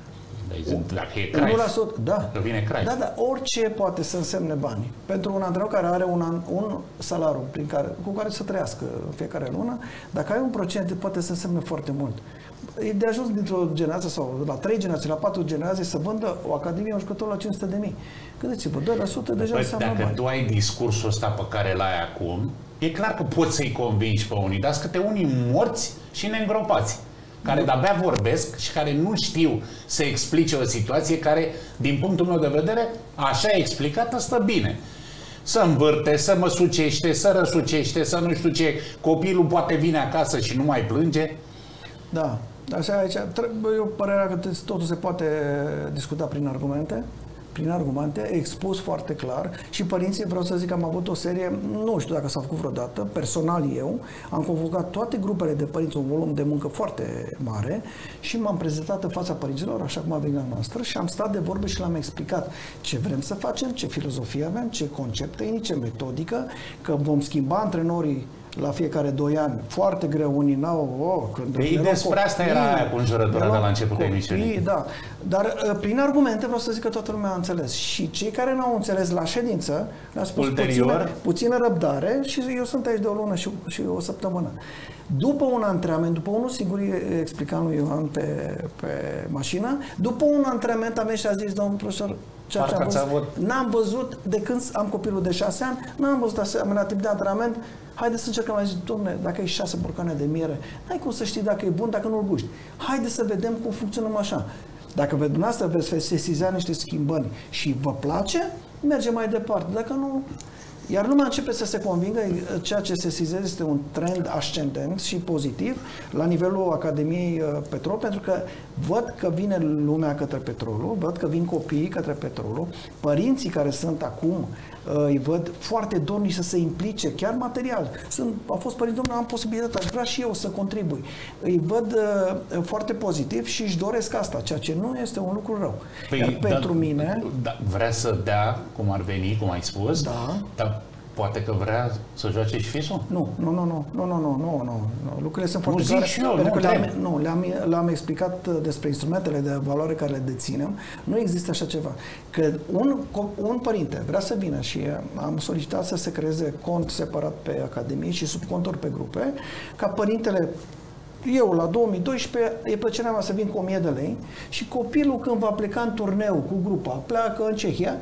Dacă e Cruyff,
unu la sută, da.
că vine Cruyff.
Da, da, orice poate să însemne bani. Pentru un antrenor care are un, an, un salariu prin care, cu care să trăiască în fiecare lună, dacă ai un procent, poate să însemne foarte mult. E de ajuns dintr-o generație sau la trei generații, la patru generații să vândă o academie, un jucător la cinci sute de mii. Gândiți-vă, doi la sută deja
Păi,
înseamnă
dacă
bani.
tu ai discursul ăsta pe care l-ai acum, e clar că poți să-i convingi pe unii, dar sunt câte unii morți și neîngropați, care de-abia vorbesc și care nu știu să explice o situație care, din punctul meu de vedere, așa explicată, stă bine. Să învârte, să mă sucește, să răsucește, să nu știu ce, copilul poate vine acasă și nu mai plânge.
Da, așa aici, eu părerea că totul se poate discuta prin argumente, prin argumente, expus foarte clar și părinții, vreau să zic că am avut o serie, nu știu dacă s-a făcut vreodată, personal eu, am convocat toate grupele de părinți, un volum de muncă foarte mare și m-am prezentat în fața părinților, așa cum a venit la noastră și am stat de vorbă și le-am explicat ce vrem să facem, ce filozofie avem, ce concept tehnic, ce metodică, că vom schimba antrenorii la fiecare doi ani, foarte greu, unii n-au... Oh,
Ei, despre copii, asta era aia cu înjurătura de la începutul emisiunii.
Da, dar prin argumente vreau să zic că toată lumea a înțeles. Și cei care n-au înțeles la ședință, le-a spus puțină, puțină răbdare și eu sunt aici de o lună și, și o săptămână. După un antrenament, după unul singur, explicam lui Ioan pe, pe mașină, după un antrenament am venit și a zis, domnul profesor, ceea ce am văzut, n-am văzut de când am copilul de șase ani, n-am văzut asemenea tip de antrenament. Haideți să încercăm, a zis, dom'le, dacă ai șase borcane de miere, n-ai cum să știi dacă e bun, dacă nu-l guști. Haideți să vedem cum funcționăm așa. Dacă dumneavoastră veți sesiza niște schimbări și vă place, mergem mai departe. Dacă nu... Iar lumea începe să se convingă, ceea ce se sesizează este un trend ascendent și pozitiv la nivelul Academiei Petrol, pentru că văd că vine lumea către petrolul, văd că vin copiii către petrolul, părinții care sunt acum îi văd foarte dornici să se implice, chiar material. Sunt, au fost părinți, domnule, am posibilitatea, aș vrea și eu să contribui. Îi văd uh, foarte pozitiv și își doresc asta, ceea ce nu este un lucru rău.
Păi,
Iar pentru
da,
mine...
Da, vrea să dea, cum ar veni, cum ai spus,
da.
Dar poate că vrea să joace și fisul?
Nu, nu, nu, nu, nu, nu, nu, nu, nu. Lucrurile sunt foarte
clare. Nu,
pentru
nu,
că le-am, nu, le-am, le-am explicat despre instrumentele de valoare care le deținem. Nu există așa ceva. Că un, un părinte vrea să vină și am solicitat să se creeze cont separat pe Academie și subconturi pe grupe, ca părintele eu, la două mii doisprezece, e plăcerea mea să vin cu o mie de lei și copilul, când va pleca în turneu cu grupa, pleacă în Cehia,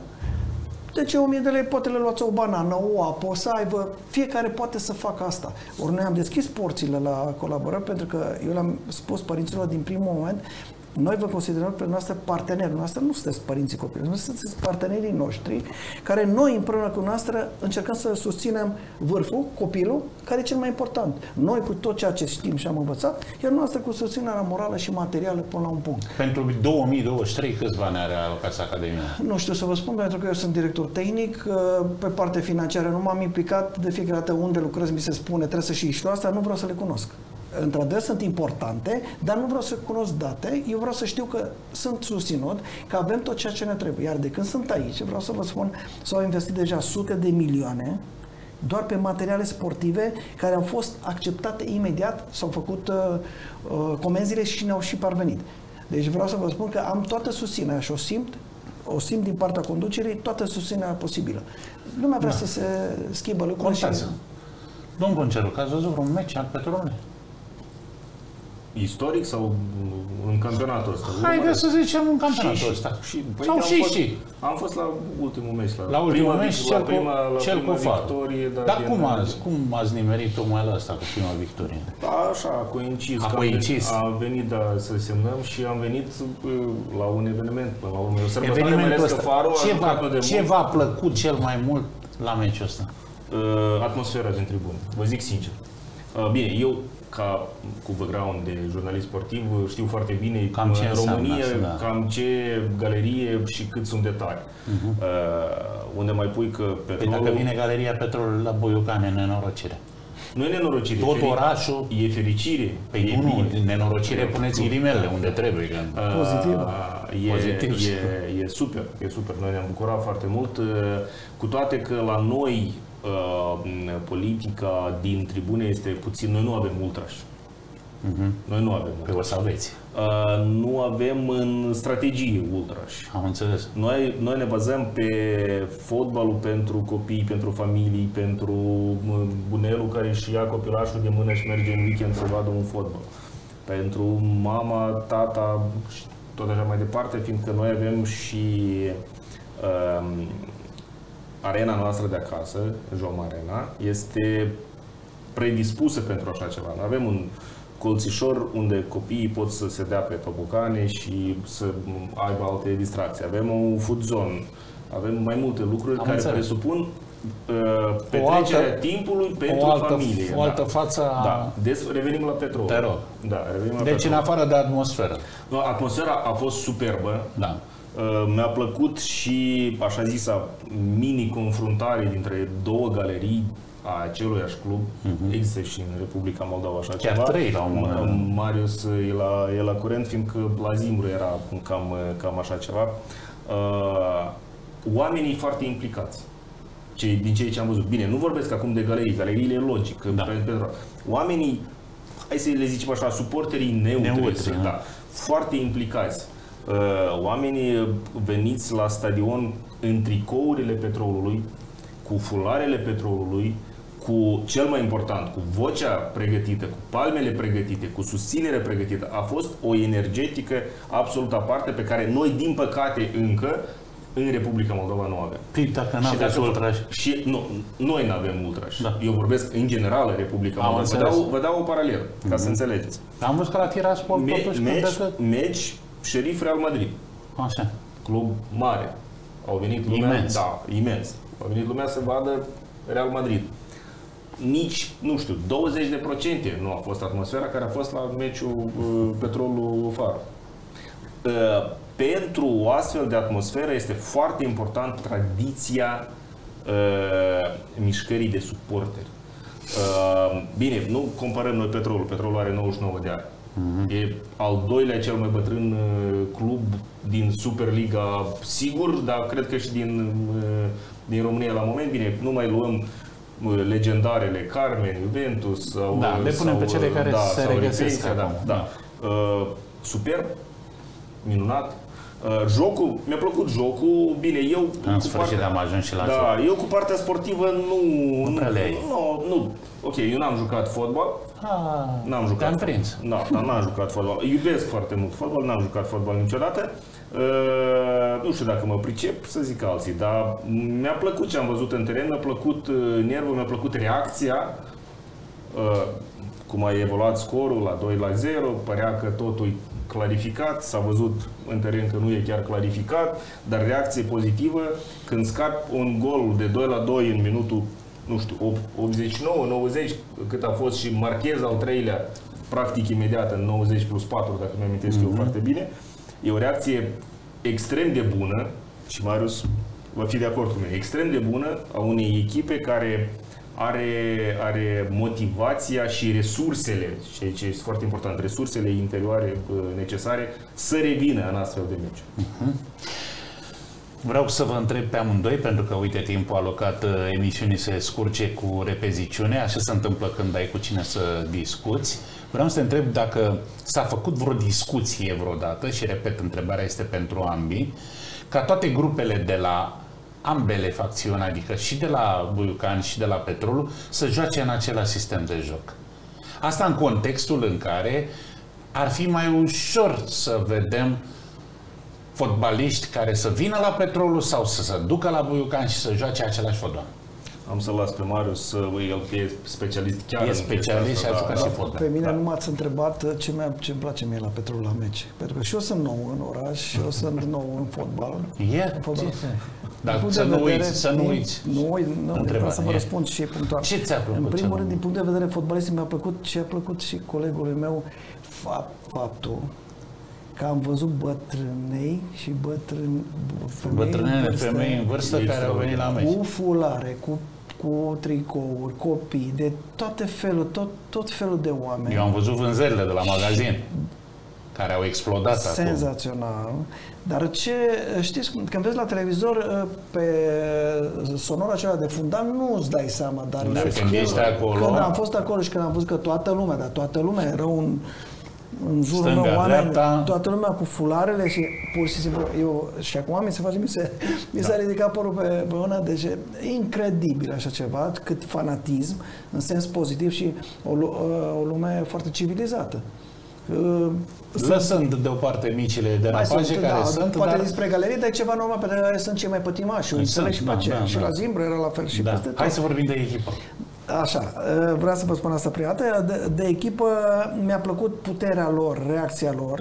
de ce o mie de lei poate le luați o banană, o apă, o să aibă, fiecare poate să facă asta. Ori noi am deschis porțile la colaborări pentru că eu le-am spus părinților din primul moment, noi vă considerăm pe noastră parteneri. Noastră nu sunteți părinții copilului, noi sunteți partenerii noștri, care noi împreună cu noastră încercăm să susținem vârful, copilul, care e cel mai important. Noi cu tot ceea ce știm și am învățat, iar noastră cu susținerea morală și materială până la un punct.
Pentru două mii douăzeci și trei câți bani are alocația Academia?
Nu știu să vă spun, pentru că eu sunt director tehnic, pe partea financiară nu m-am implicat, de fiecare dată unde lucrez mi se spune, trebuie să și știu asta, nu vreau să le cunosc. într-adevăr sunt importante, dar nu vreau să cunosc date, eu vreau să știu că sunt susținut, că avem tot ceea ce ne trebuie. Iar de când sunt aici, vreau să vă spun, s-au investit deja sute de milioane doar pe materiale sportive care au fost acceptate imediat, s-au făcut uh, uh, comenzile și ne-au și parvenit. Deci vreau să vă spun că am toată susținerea și o simt, o simt din partea conducerii, toată susținerea posibilă. Lumea vrea da. să se schimbă lucrurile.
Contează. Domnul Bonceru, că ați văzut vreun meci al Petrolului?
Istoric sau în campionatul ăsta?
Haideți să zicem în campionatul ăsta.
Și, păi
sau și
fost,
și.
Am fost la ultimul meci. La,
la ultimul
prima,
meci,
la
cel
prima,
cu,
la
cel
prima
cu Faro.
victorie. Dar,
dar cum ați, cum ați nimerit tocmai la asta cu prima victorie?
Așa, a coincis.
A coincis.
Am venit da, să semnăm și am venit la un eveniment. Până la urmă, o sărbătoare,
evenimentul ăsta.
Faro
ce v-a, ce v-a plăcut cel mai mult la meciul ăsta?
Uh, atmosfera din tribune. Vă zic sincer. Uh, bine, eu ca cu background de jurnalist sportiv știu foarte bine
cam ce
în România
înseamnă, da.
cam ce galerie și cât sunt detalii. Uh-huh. Uh, unde mai pui că Petrolul...
Păi dacă vine Galeria Petrolului la Boiucane, nenorocire.
Nu e nenorocire.
Tot
feri...
orașul...
E fericire.
Păi
e
nu,
bine.
nenorocire puneți ghilimele unde trebuie. Că...
Pozitiv.
E,
Pozitiv.
E, e super, e super. Noi ne-am bucurat foarte mult, cu toate că la noi politica din tribune este puțin... Noi nu avem ultrași.
Uh-huh.
Noi nu avem.
Păi o să aveți.
Uh, nu avem în strategie ultrași.
Am înțeles.
Noi, noi ne bazăm pe fotbalul pentru copii, pentru familii, pentru bunelul care își ia copilașul de mână și merge în weekend să vadă un fotbal. Pentru mama, tata și tot așa mai departe, fiindcă noi avem și um, arena noastră de acasă, Jom Arena, este predispusă pentru așa ceva. Noi avem un colțișor unde copiii pot să se dea pe tobogane și să aibă alte distracții. Avem un food zone, avem mai multe lucruri Am care înțeles. presupun uh, petrecerea altă, timpului pentru
o altă,
familie.
O altă
da.
față a...
Da. Des, revenim la petrol.
Te rog.
Da, revenim la
deci
petrol.
în afară de atmosferă.
No, atmosfera a fost superbă.
Da.
Uh, mi-a plăcut și așa zisa mini-confruntare dintre două galerii a aceluiași club. Uh-huh. Există și în Republica Moldova așa
Chiar
ceva.
trei la un moment.
Marius e la, e la curent, fiindcă la Zimbru era cam, cam așa ceva. Uh, oamenii foarte implicați. Cei, din cei ce am văzut. Bine, nu vorbesc acum de galerii, galeriile e logic. Da. Pe, pe, oamenii, hai să le zicem așa, suporterii neutri, neutri da. Da, foarte implicați. Uh, oamenii veniți la stadion în tricourile Petrolului, cu fularele Petrolului, cu, cel mai important, cu vocea pregătită, cu palmele pregătite, cu susținerea pregătită. A fost o energetică absolut aparte pe care noi, din păcate, încă în Republica Moldova nu avem.
Păi dacă n-aveți ultrași.
Și nu, noi nu avem ultrași.
Da.
Eu vorbesc în general în Republica Moldova. Vă dau, vă dau o paralelă, ca mm-hmm. să înțelegeți.
Am văzut că la Tiraspol
Me,
totuși...
Meci, meci Sheriff Real Madrid.
Așa.
Club mare. Au venit lumea...
Imens.
Da, imens. Au venit lumea să vadă Real Madrid. Nici, nu știu, douăzeci de procente nu a fost atmosfera care a fost la meciul uh, Petrolul Faro. Uh, pentru o astfel de atmosferă este foarte important tradiția uh, mișcării de suporteri. Uh, bine, nu comparăm noi Petrolul. Petrolul are nouăzeci și nouă de ani. Uh-huh. E al doilea cel mai bătrân uh, club din Superliga, sigur, dar cred că și din, uh, din România la moment. Bine, nu mai luăm uh, legendarele Carmen, Juventus sau...
Da, le punem
sau,
pe cele care
da,
se regăsesc
Repensia, da, da. Uh, superb, minunat. Uh, jocul, mi-a plăcut jocul, bine, eu...
În sfârșit partea, am ajuns și la
da,
joc.
eu cu partea sportivă nu...
Nu prea le
nu, nu, ok, eu n-am jucat fotbal.
Ah,
n-am jucat.
Te-am prins.
Da, dar n-am jucat fotbal. Iubesc foarte mult fotbal, n-am jucat fotbal niciodată. Uh, nu știu dacă mă pricep, să zic alții, dar mi-a plăcut ce am văzut în teren, mi-a plăcut uh, nervul, mi-a plăcut reacția. Uh, cum a evoluat scorul la doi la zero, părea că totul e clarificat, s-a văzut în teren că nu e chiar clarificat, dar reacție pozitivă când scapi un gol de doi la doi în minutul, nu știu, optzeci și nouă nouăzeci, cât a fost și marchez al treilea, practic imediat în nouăzeci plus patru, dacă mi amintesc mm-hmm. eu foarte bine, e o reacție extrem de bună, și Marius va fi de acord cu mine, extrem de bună a unei echipe care are, are motivația și resursele, și aici este foarte important, resursele interioare necesare să revină în astfel de meciuri. Uh-huh.
Vreau să vă întreb pe amândoi, pentru că, uite, timpul alocat emisiunii se scurge cu repeziciune, așa se întâmplă când ai cu cine să discuți. Vreau să te întreb dacă s-a făcut vreo discuție vreodată, și repet, întrebarea este pentru ambii, ca toate grupele de la ambele facțiuni, adică și de la Buiucani și de la Petrolul, să joace în același sistem de joc. Asta în contextul în care ar fi mai ușor să vedem fotbaliști care să vină la Petrolul sau să se ducă la Buiucani și să joace același fotbal.
Am să las pe Marius, el e specialist chiar
e specialist și a jucat și fotbal.
Pe mine da. Nu m-ați întrebat ce mi ce-mi place mie la Petrolul la meci. Pentru că și eu sunt nou în oraș, și eu sunt nou în fotbal.
E? În fotbal. Dar să nu uiți, să nu uiți.
Nu uit, nu, vreau să vă răspund și punctual.
Ce ți-a plăcut?
În primul rând, din punct de vedere fotbalistic, mi-a plăcut ce a plăcut și colegului meu fapt, faptul că am văzut bătrânei și bătrâni, femei,
bătrânele femei în vârstă care au venit la meci.
Cu fulare, cu, cu tricouri, copii, de toate felul, tot, tot felul de oameni.
Eu am văzut vânzările de la magazin, care au explodat acum.
Senzațional. Dar ce, știți, când vezi la televizor pe sonorul acela de fundal, nu îți dai seama. Dar,
dar când ești acolo...
Când am fost acolo și când am văzut că toată lumea, dar toată lumea era un... în jurul
Stânga,
meu oameni,
dreapta.
Toată lumea cu fularele și pur și simplu, eu, și acum mi se face, mi, se, mi s-a da. ridicat părul pe, pe mână, deci e incredibil așa ceva, cât fanatism, în sens pozitiv și o, o lume foarte civilizată.
Lăsând deoparte micile derapaje care
da,
sunt,
poate
dar...
despre galerie, dar e ceva normal, pentru că sunt cei mai pătimași, înțeleg și pe aceea. Da, da, și da. La Zimbru era la fel și
da.
peste tot.
Hai să vorbim de echipă.
Așa, vreau să vă spun asta prima dată. De, de echipă mi-a plăcut puterea lor, reacția lor,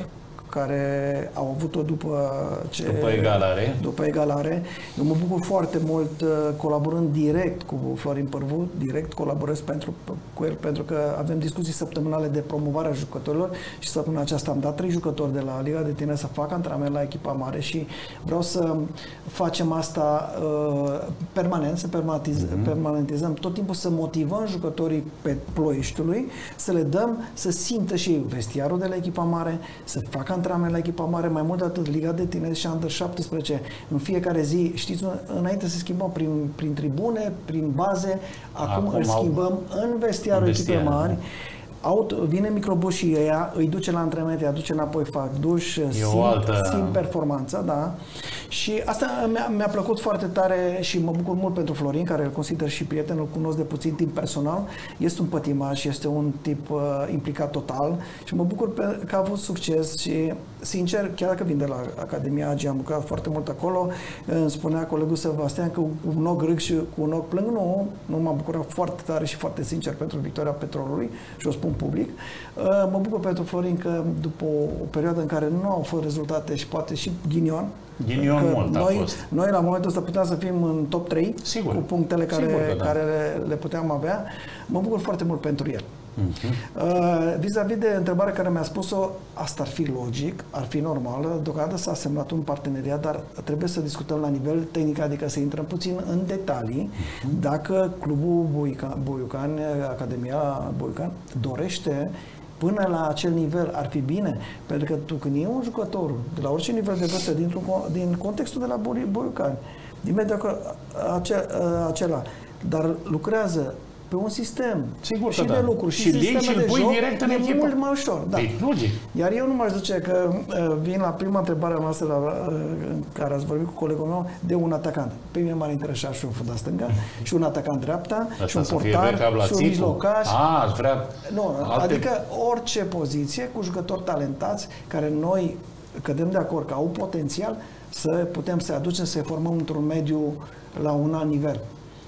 care au avut-o după ce...
După egalare.
După egalare. Eu mă bucur foarte mult colaborând direct cu Florin Pârvu, direct colaborez pentru, cu el, pentru că avem discuții săptămânale de promovare a jucătorilor și săptămâna aceasta am dat trei jucători de la Liga de Tineri să facă antrenament la echipa mare și vreau să facem asta uh, permanent, să permanentiz, mm-hmm. permanentizăm tot timpul, să motivăm jucătorii pe Ploieștiului, să le dăm să simtă și vestiarul de la echipa mare, să facă antrenament la echipa mare, mai mult de atât, Liga de Tineri și Under șaptesprezece în fiecare zi, știți, înainte să schimbăm prin, prin tribune, prin baze, acum, acum îl schimbăm în vestiarul echipei mari. Auto, vine microbus și ea îi duce la antrenament, îi aduce înapoi, fac duș, simt, altă... simt performanța, da. Și asta mi-a, mi-a plăcut foarte tare și mă bucur mult pentru Florin, care îl consider și prieten, îl cunosc de puțin timp personal. Este un pătimaș, este un tip uh, implicat total și mă bucur pe, că a avut succes și, sincer, chiar dacă vin de la Academia Agi, am lucrat foarte mult acolo, îmi spunea colegul Sebastian că cu un ochi râg și cu un ochi plâng, nu, nu m-am bucurat foarte tare și foarte sincer pentru victoria Petrolului și o spun public. Mă bucur pentru Florin că după o perioadă în care nu au fost rezultate și poate și ghinion,
ghinion mult
noi,
a fost. Noi
la momentul ăsta puteam să fim în top trei, sigur, cu punctele care, sigur da. care le, le puteam avea. Mă bucur foarte mult pentru el. Uh-huh. Uh, vis-a-vis de întrebarea care mi-a spus-o, asta ar fi logic, ar fi normal. Deocamdată s-a semnat un parteneriat, dar trebuie să discutăm la nivel tehnic, adică să intrăm puțin în detalii. Uh-huh. Dacă clubul Buiucani, Academia Buiucani, dorește până la acel nivel, ar fi bine, pentru că tu când e un jucător de la orice nivel de vârstă, din contextul de la Buiucani, imediat acela, acela, dar lucrează pe un sistem
sigur
și
da.
de lucru și,
și sisteme de joc, direct în
e
echipă.
Mult mai ușor. Da.
E logic.
Iar eu nu m-aș duce că uh, vin la prima întrebare a noastră la, uh, în care ați vorbit cu colegul meu de un atacant. Pe mine m-ar interesa și un fundaș stânga, și un atacant dreapta, asta și un portar, și un mijlocaș.
Ah, vrea
nu,
alte...
Adică orice poziție cu jucători talentați care noi cădem de acord că au potențial să putem să aducem, să formăm într-un mediu la un alt nivel.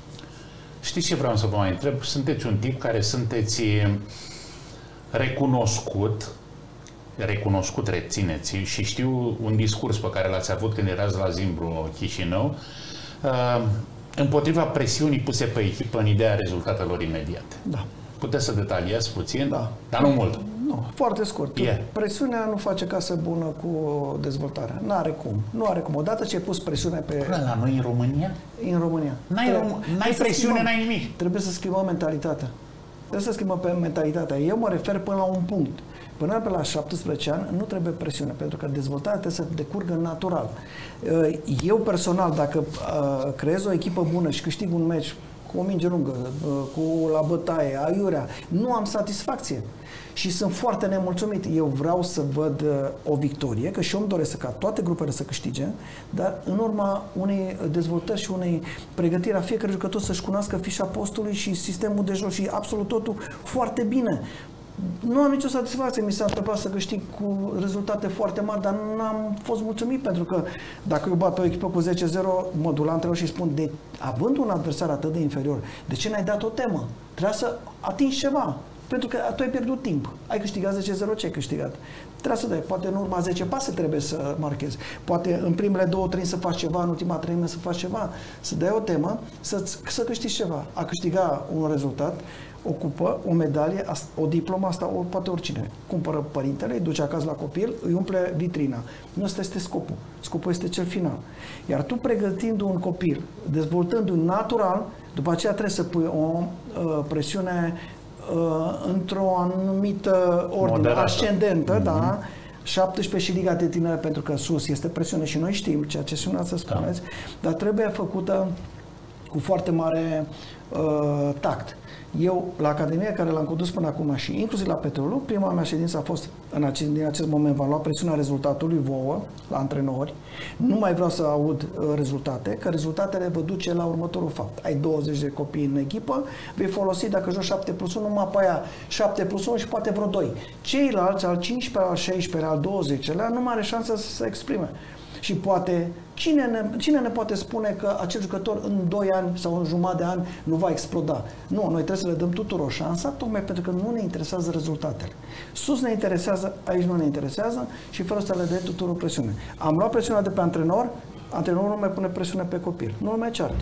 Știți ce vreau să vă mai întreb? Sunteți un tip care sunteți recunoscut, recunoscut, rețineți, și știu un discurs pe care l-ați avut când erați la Zimbru, Chișinău, împotriva presiunii puse pe echipă în ideea rezultatelor imediate.
Da.
Puteți să detaliați puțin?
Da.
Dar nu mult.
Nu, foarte scurt.
Yeah.
Presiunea nu face casă bună cu dezvoltarea. N-are cum. Nu are cum. Odată ce ai pus presiune pe...
Până la noi în România?
În România.
N-ai, rom- n-ai presiune, n-ai nimic.
Trebuie să schimbăm mentalitatea. Trebuie să schimbăm pe mentalitatea. Eu mă refer până la un punct. Până pe la șaptesprezece ani nu trebuie presiune, pentru că dezvoltarea trebuie să decurgă natural. Eu personal, dacă creez o echipă bună și câștig un meci cu o minge lungă, cu la bătaie, aiurea, nu am satisfacție. Și sunt foarte nemulțumit. Eu vreau să văd o victorie, că și eu îmi doresc ca toate grupele să câștige, dar în urma unei dezvoltări și unei pregătiri a fiecărui jucător să-și cunoască fișa postului și sistemul de joc și absolut totul foarte bine. Nu am nicio satisfacție, mi s-a întâmplat să câștig cu rezultate foarte mari, dar nu am fost mulțumit, pentru că dacă eu bat pe o echipă cu zece zero, mă duc la antrenor și spun, de, având un adversar atât de inferior, de ce n-ai dat o temă? Trebuia să atingi ceva, pentru că tu ai pierdut timp. Ai câștigat zece zero, ce ai câștigat? Trebuie să dai, poate în urma zece pase trebuie să marchezi, poate în primele două trei să faci ceva, în ultima treime să faci ceva, să dai o temă, să, să câștigi ceva. A câștiga un rezultat, o cupă, o medalie, o diplomă, asta o poate oricine. Cumpără părintele, îi duce acasă la copil, îi umple vitrina. Nu ăsta este scopul. Scopul este cel final. Iar tu, pregătind un copil, dezvoltându-l natural, după aceea trebuie să pui o uh, presiune uh, într-o anumită ordine
moderată,
ascendentă, mm-hmm. da? șaptesprezece și Liga de Tineri, pentru că sus este presiune și noi știm ceea ce sunați să spuneți, da. Dar trebuie făcută cu foarte mare uh, tact. Eu, la Academia care l-am condus până acum și inclusiv la Petrolul, prima mea ședință a fost, în acest, din acest moment, v-am luat presiunea rezultatului vouă, la antrenori. Nu mai vreau să aud uh, rezultate, că rezultatele vă duce la următorul fapt. Ai douăzeci de copii în echipă, vei folosi, dacă joci șapte plus unu, numai pe aia șapte plus unu și poate vreo doi. Ceilalți, al cincisprezecelea, al șaisprezecelea, al douăzecelea, nu mai are șansă să se exprime. Și poate, cine ne, cine ne poate spune că acel jucător în doi ani sau în jumătate de ani nu va exploda? Nu, noi trebuie să le dăm tuturor șansa, tocmai pentru că nu ne interesează rezultatele. Sus ne interesează, aici nu ne interesează și fără să le dai tuturor presiune. Am luat presiunea de pe antrenor, antrenorul nu mai pune presiune pe copil, nu mai ceartă.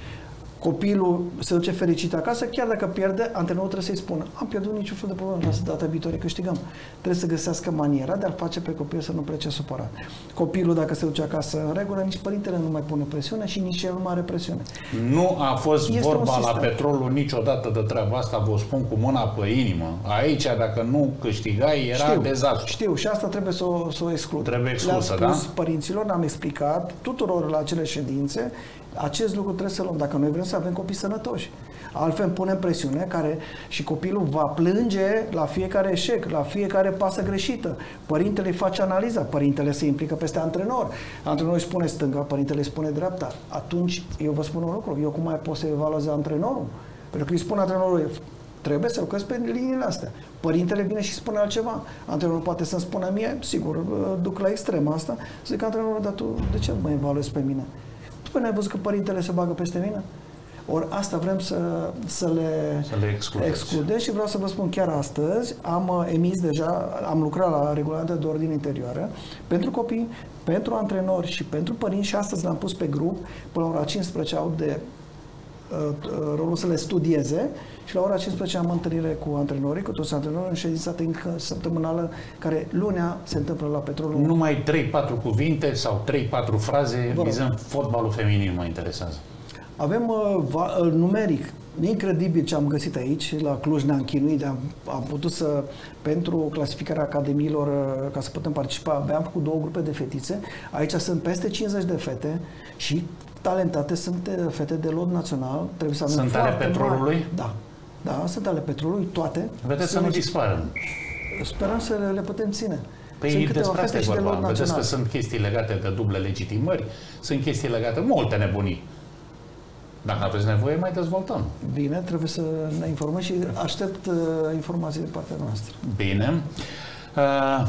Copilul se duce fericit acasă, chiar dacă pierde, antrenorul trebuie să-i spună: am pierdut niciun fel de problemă, dar data viitoare câștigăm. Trebuie să găsească maniera de a face pe copil să nu plece supărat. Copilul, dacă se duce acasă în regulă, nici părintele nu mai pune presiune și nici el nu mai are presiune.
Nu a fost
este
vorba la Petrolul niciodată de treaba asta, vă spun cu mâna pe inimă. Aici, dacă nu câștigai, era
știu,
dezastru.
Știu, și asta trebuie să o, să o exclud.
Trebuie exclusă,
Le-am spus
da?
părinților, ne-am explicat tuturor la acele ședințe, acest lucru trebuie să luăm, dacă noi vrem să avem copii sănătoși. Altfel punem presiune care și copilul va plânge la fiecare eșec, la fiecare pasă greșită. Părintele îi face analiza, părintele se implică peste antrenor. Antrenorul îi spune stânga, părintele îi spune dreapta. Atunci, eu vă spun un lucru, eu cum mai pot să evalueze antrenorul? Pentru că îi spune antrenorul, trebuie să lucrezi pe liniile astea. Părintele vine și spune altceva. Antrenorul poate să-mi spună mie, sigur, duc la extrema asta, zic antrenorul, dar tu de ce mă evaluezi pe mine? Tu n-ai văzut că părintele se bagă peste mine? Ori asta vrem să, să le,
să le
excludem și vreau să vă spun, chiar astăzi am emis deja, am lucrat la regulamente de ordine interioară pentru copii, pentru antrenori și pentru părinți și astăzi l-am pus pe grup, până la ora cincisprezece au de uh, rolul să le studieze și la ora cincisprezece am întâlnire cu antrenorii, cu toți antrenorii, în ședința tehnică săptămânală care lunea se întâmplă la Petrolul.
Numai trei patru cuvinte sau trei patru fraze vizând fotbalul feminin mă interesează.
Avem uh, numeric, incredibil ce am găsit aici, la Cluj ne-am chinuit, am, am putut să, pentru clasificarea academiilor, uh, ca să putem participa, aveam făcut două grupe de fetițe, aici sunt peste cincizeci de fete și talentate, sunt fete de lot național, trebuie să avem
Sunt ale Petrolului?
Mari. Da, da, sunt ale Petrolului, toate.
Vedeți să nu dispară.
Sperăm să le, le putem ține.
Păi despre asta e vorba. Vedeți că sunt chestii legate de duble legitimări, sunt chestii legate, multe nebunii. Dacă aveți nevoie, mai dezvoltăm.
Bine, trebuie să ne informăm și aștept uh, informații din partea noastră.
Bine. Uh,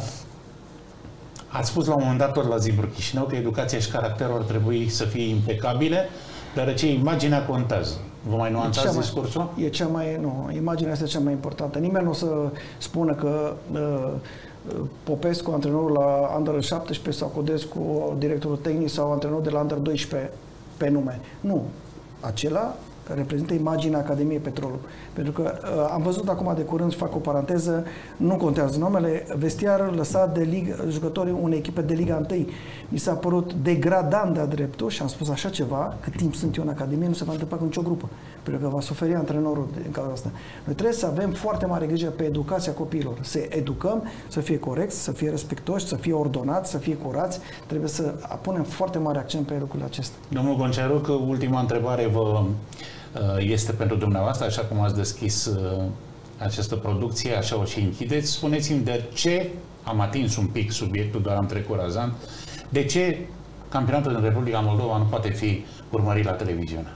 ați spus la un moment dat tot la Zibru Chișinău că educația și caracterul ar trebui să fie impecabile, deoarece imaginea contează. Vă mai nuanțați
mai,
discursul?
E cea mai, nu, imaginea este cea mai importantă. Nimeni nu o să spună că uh, Popescu, antrenorul la Under șaptesprezece sau Codescu, directorul tehnic sau antrenorul de la Under doisprezece pe nume. Nu. Acela reprezintă imaginea Academiei Petrolul. Pentru că uh, am văzut acum de curând, fac o paranteză, nu contează numele, vestiarul lăsat de lig, jucătorii unei echipe de Liga unu. Mi s-a părut degradant de-a dreptul și am spus așa ceva, cât timp sunt eu în Academie, nu se va întâmpla cu nicio grupă. Pentru că va suferi antrenorul din cauza asta. Noi trebuie să avem foarte mare grijă pe educația copiilor. Să educăm, să fie corecți, să fie respectoși, să fie ordonați, să fie curați. Trebuie să punem foarte mare accent pe lucrurile acestea.
Domnul Goncearu, că ultima întrebare vă este pentru dumneavoastră, așa cum ați deschis această producție, așa o și închideți. Spuneți-mi de ce, am atins un pic subiectul, dar am trecut razant, de ce campionatul din Republica Moldova nu poate fi urmărit la televiziune?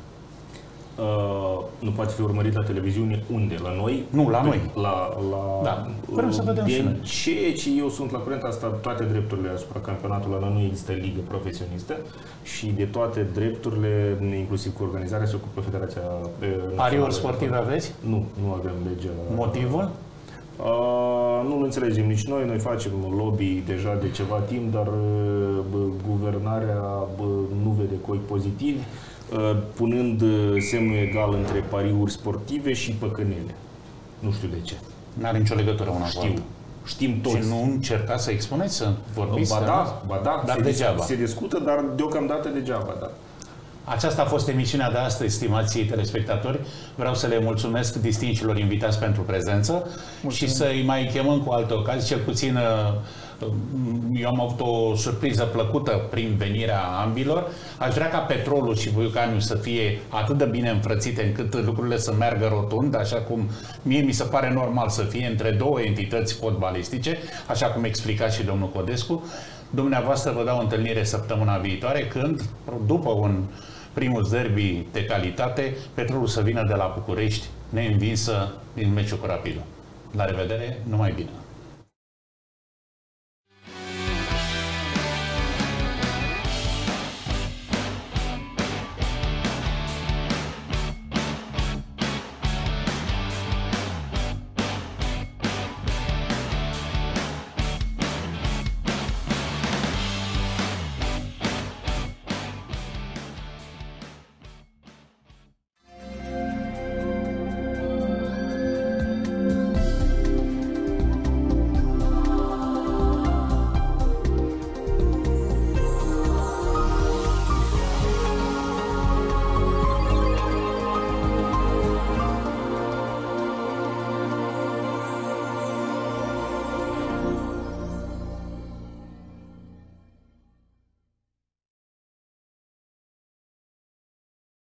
Uh, nu poate fi urmărit la televiziune unde? La noi?
Nu, la noi.
La, la,
da. Vrem să vedem și noi.
Ce, ce eu sunt la curent, asta, toate drepturile asupra campionatului, la noi nu există ligă profesionistă și de toate drepturile, inclusiv cu organizarea, se ocupă Federația.
Pariuri sportive aveți?
Nu, nu avem legea.
Motivul?
Uh, nu-l înțelegem nici noi, noi facem lobby deja de ceva timp, dar bă, guvernarea bă, nu vede cu ochi pozitivi, uh, punând semnul egal între pariuri sportive și păcănele. Nu știu de ce.
N-are nicio legătură una cu
Știu.
alta.
Știm toți.
Și nu încercați să expuneți, să vorbiți?
Ba da, ba da,
dar
se,
degeaba.
se discută, dar deocamdată degeaba, da.
Aceasta a fost emisiunea de astăzi, stimații telespectatori. Vreau să le mulțumesc distinșilor invitați pentru prezență. Mulțumim. Și să-i mai chemăm cu alte ocazii, cel puțin eu am avut o surpriză plăcută prin venirea ambilor. Aș vrea ca Petrolul și Buiucaniu să fie atât de bine înfrățite încât lucrurile să meargă rotund, așa cum mie mi se pare normal să fie între două entități fotbalistice, așa cum explica și domnul Codescu. Dumneavoastră vă dau o întâlnire săptămâna viitoare, când, după un primul derby de calitate, Petrolul să vină de la București neînvinsă din meciul cu Rapidul. La revedere, numai bine!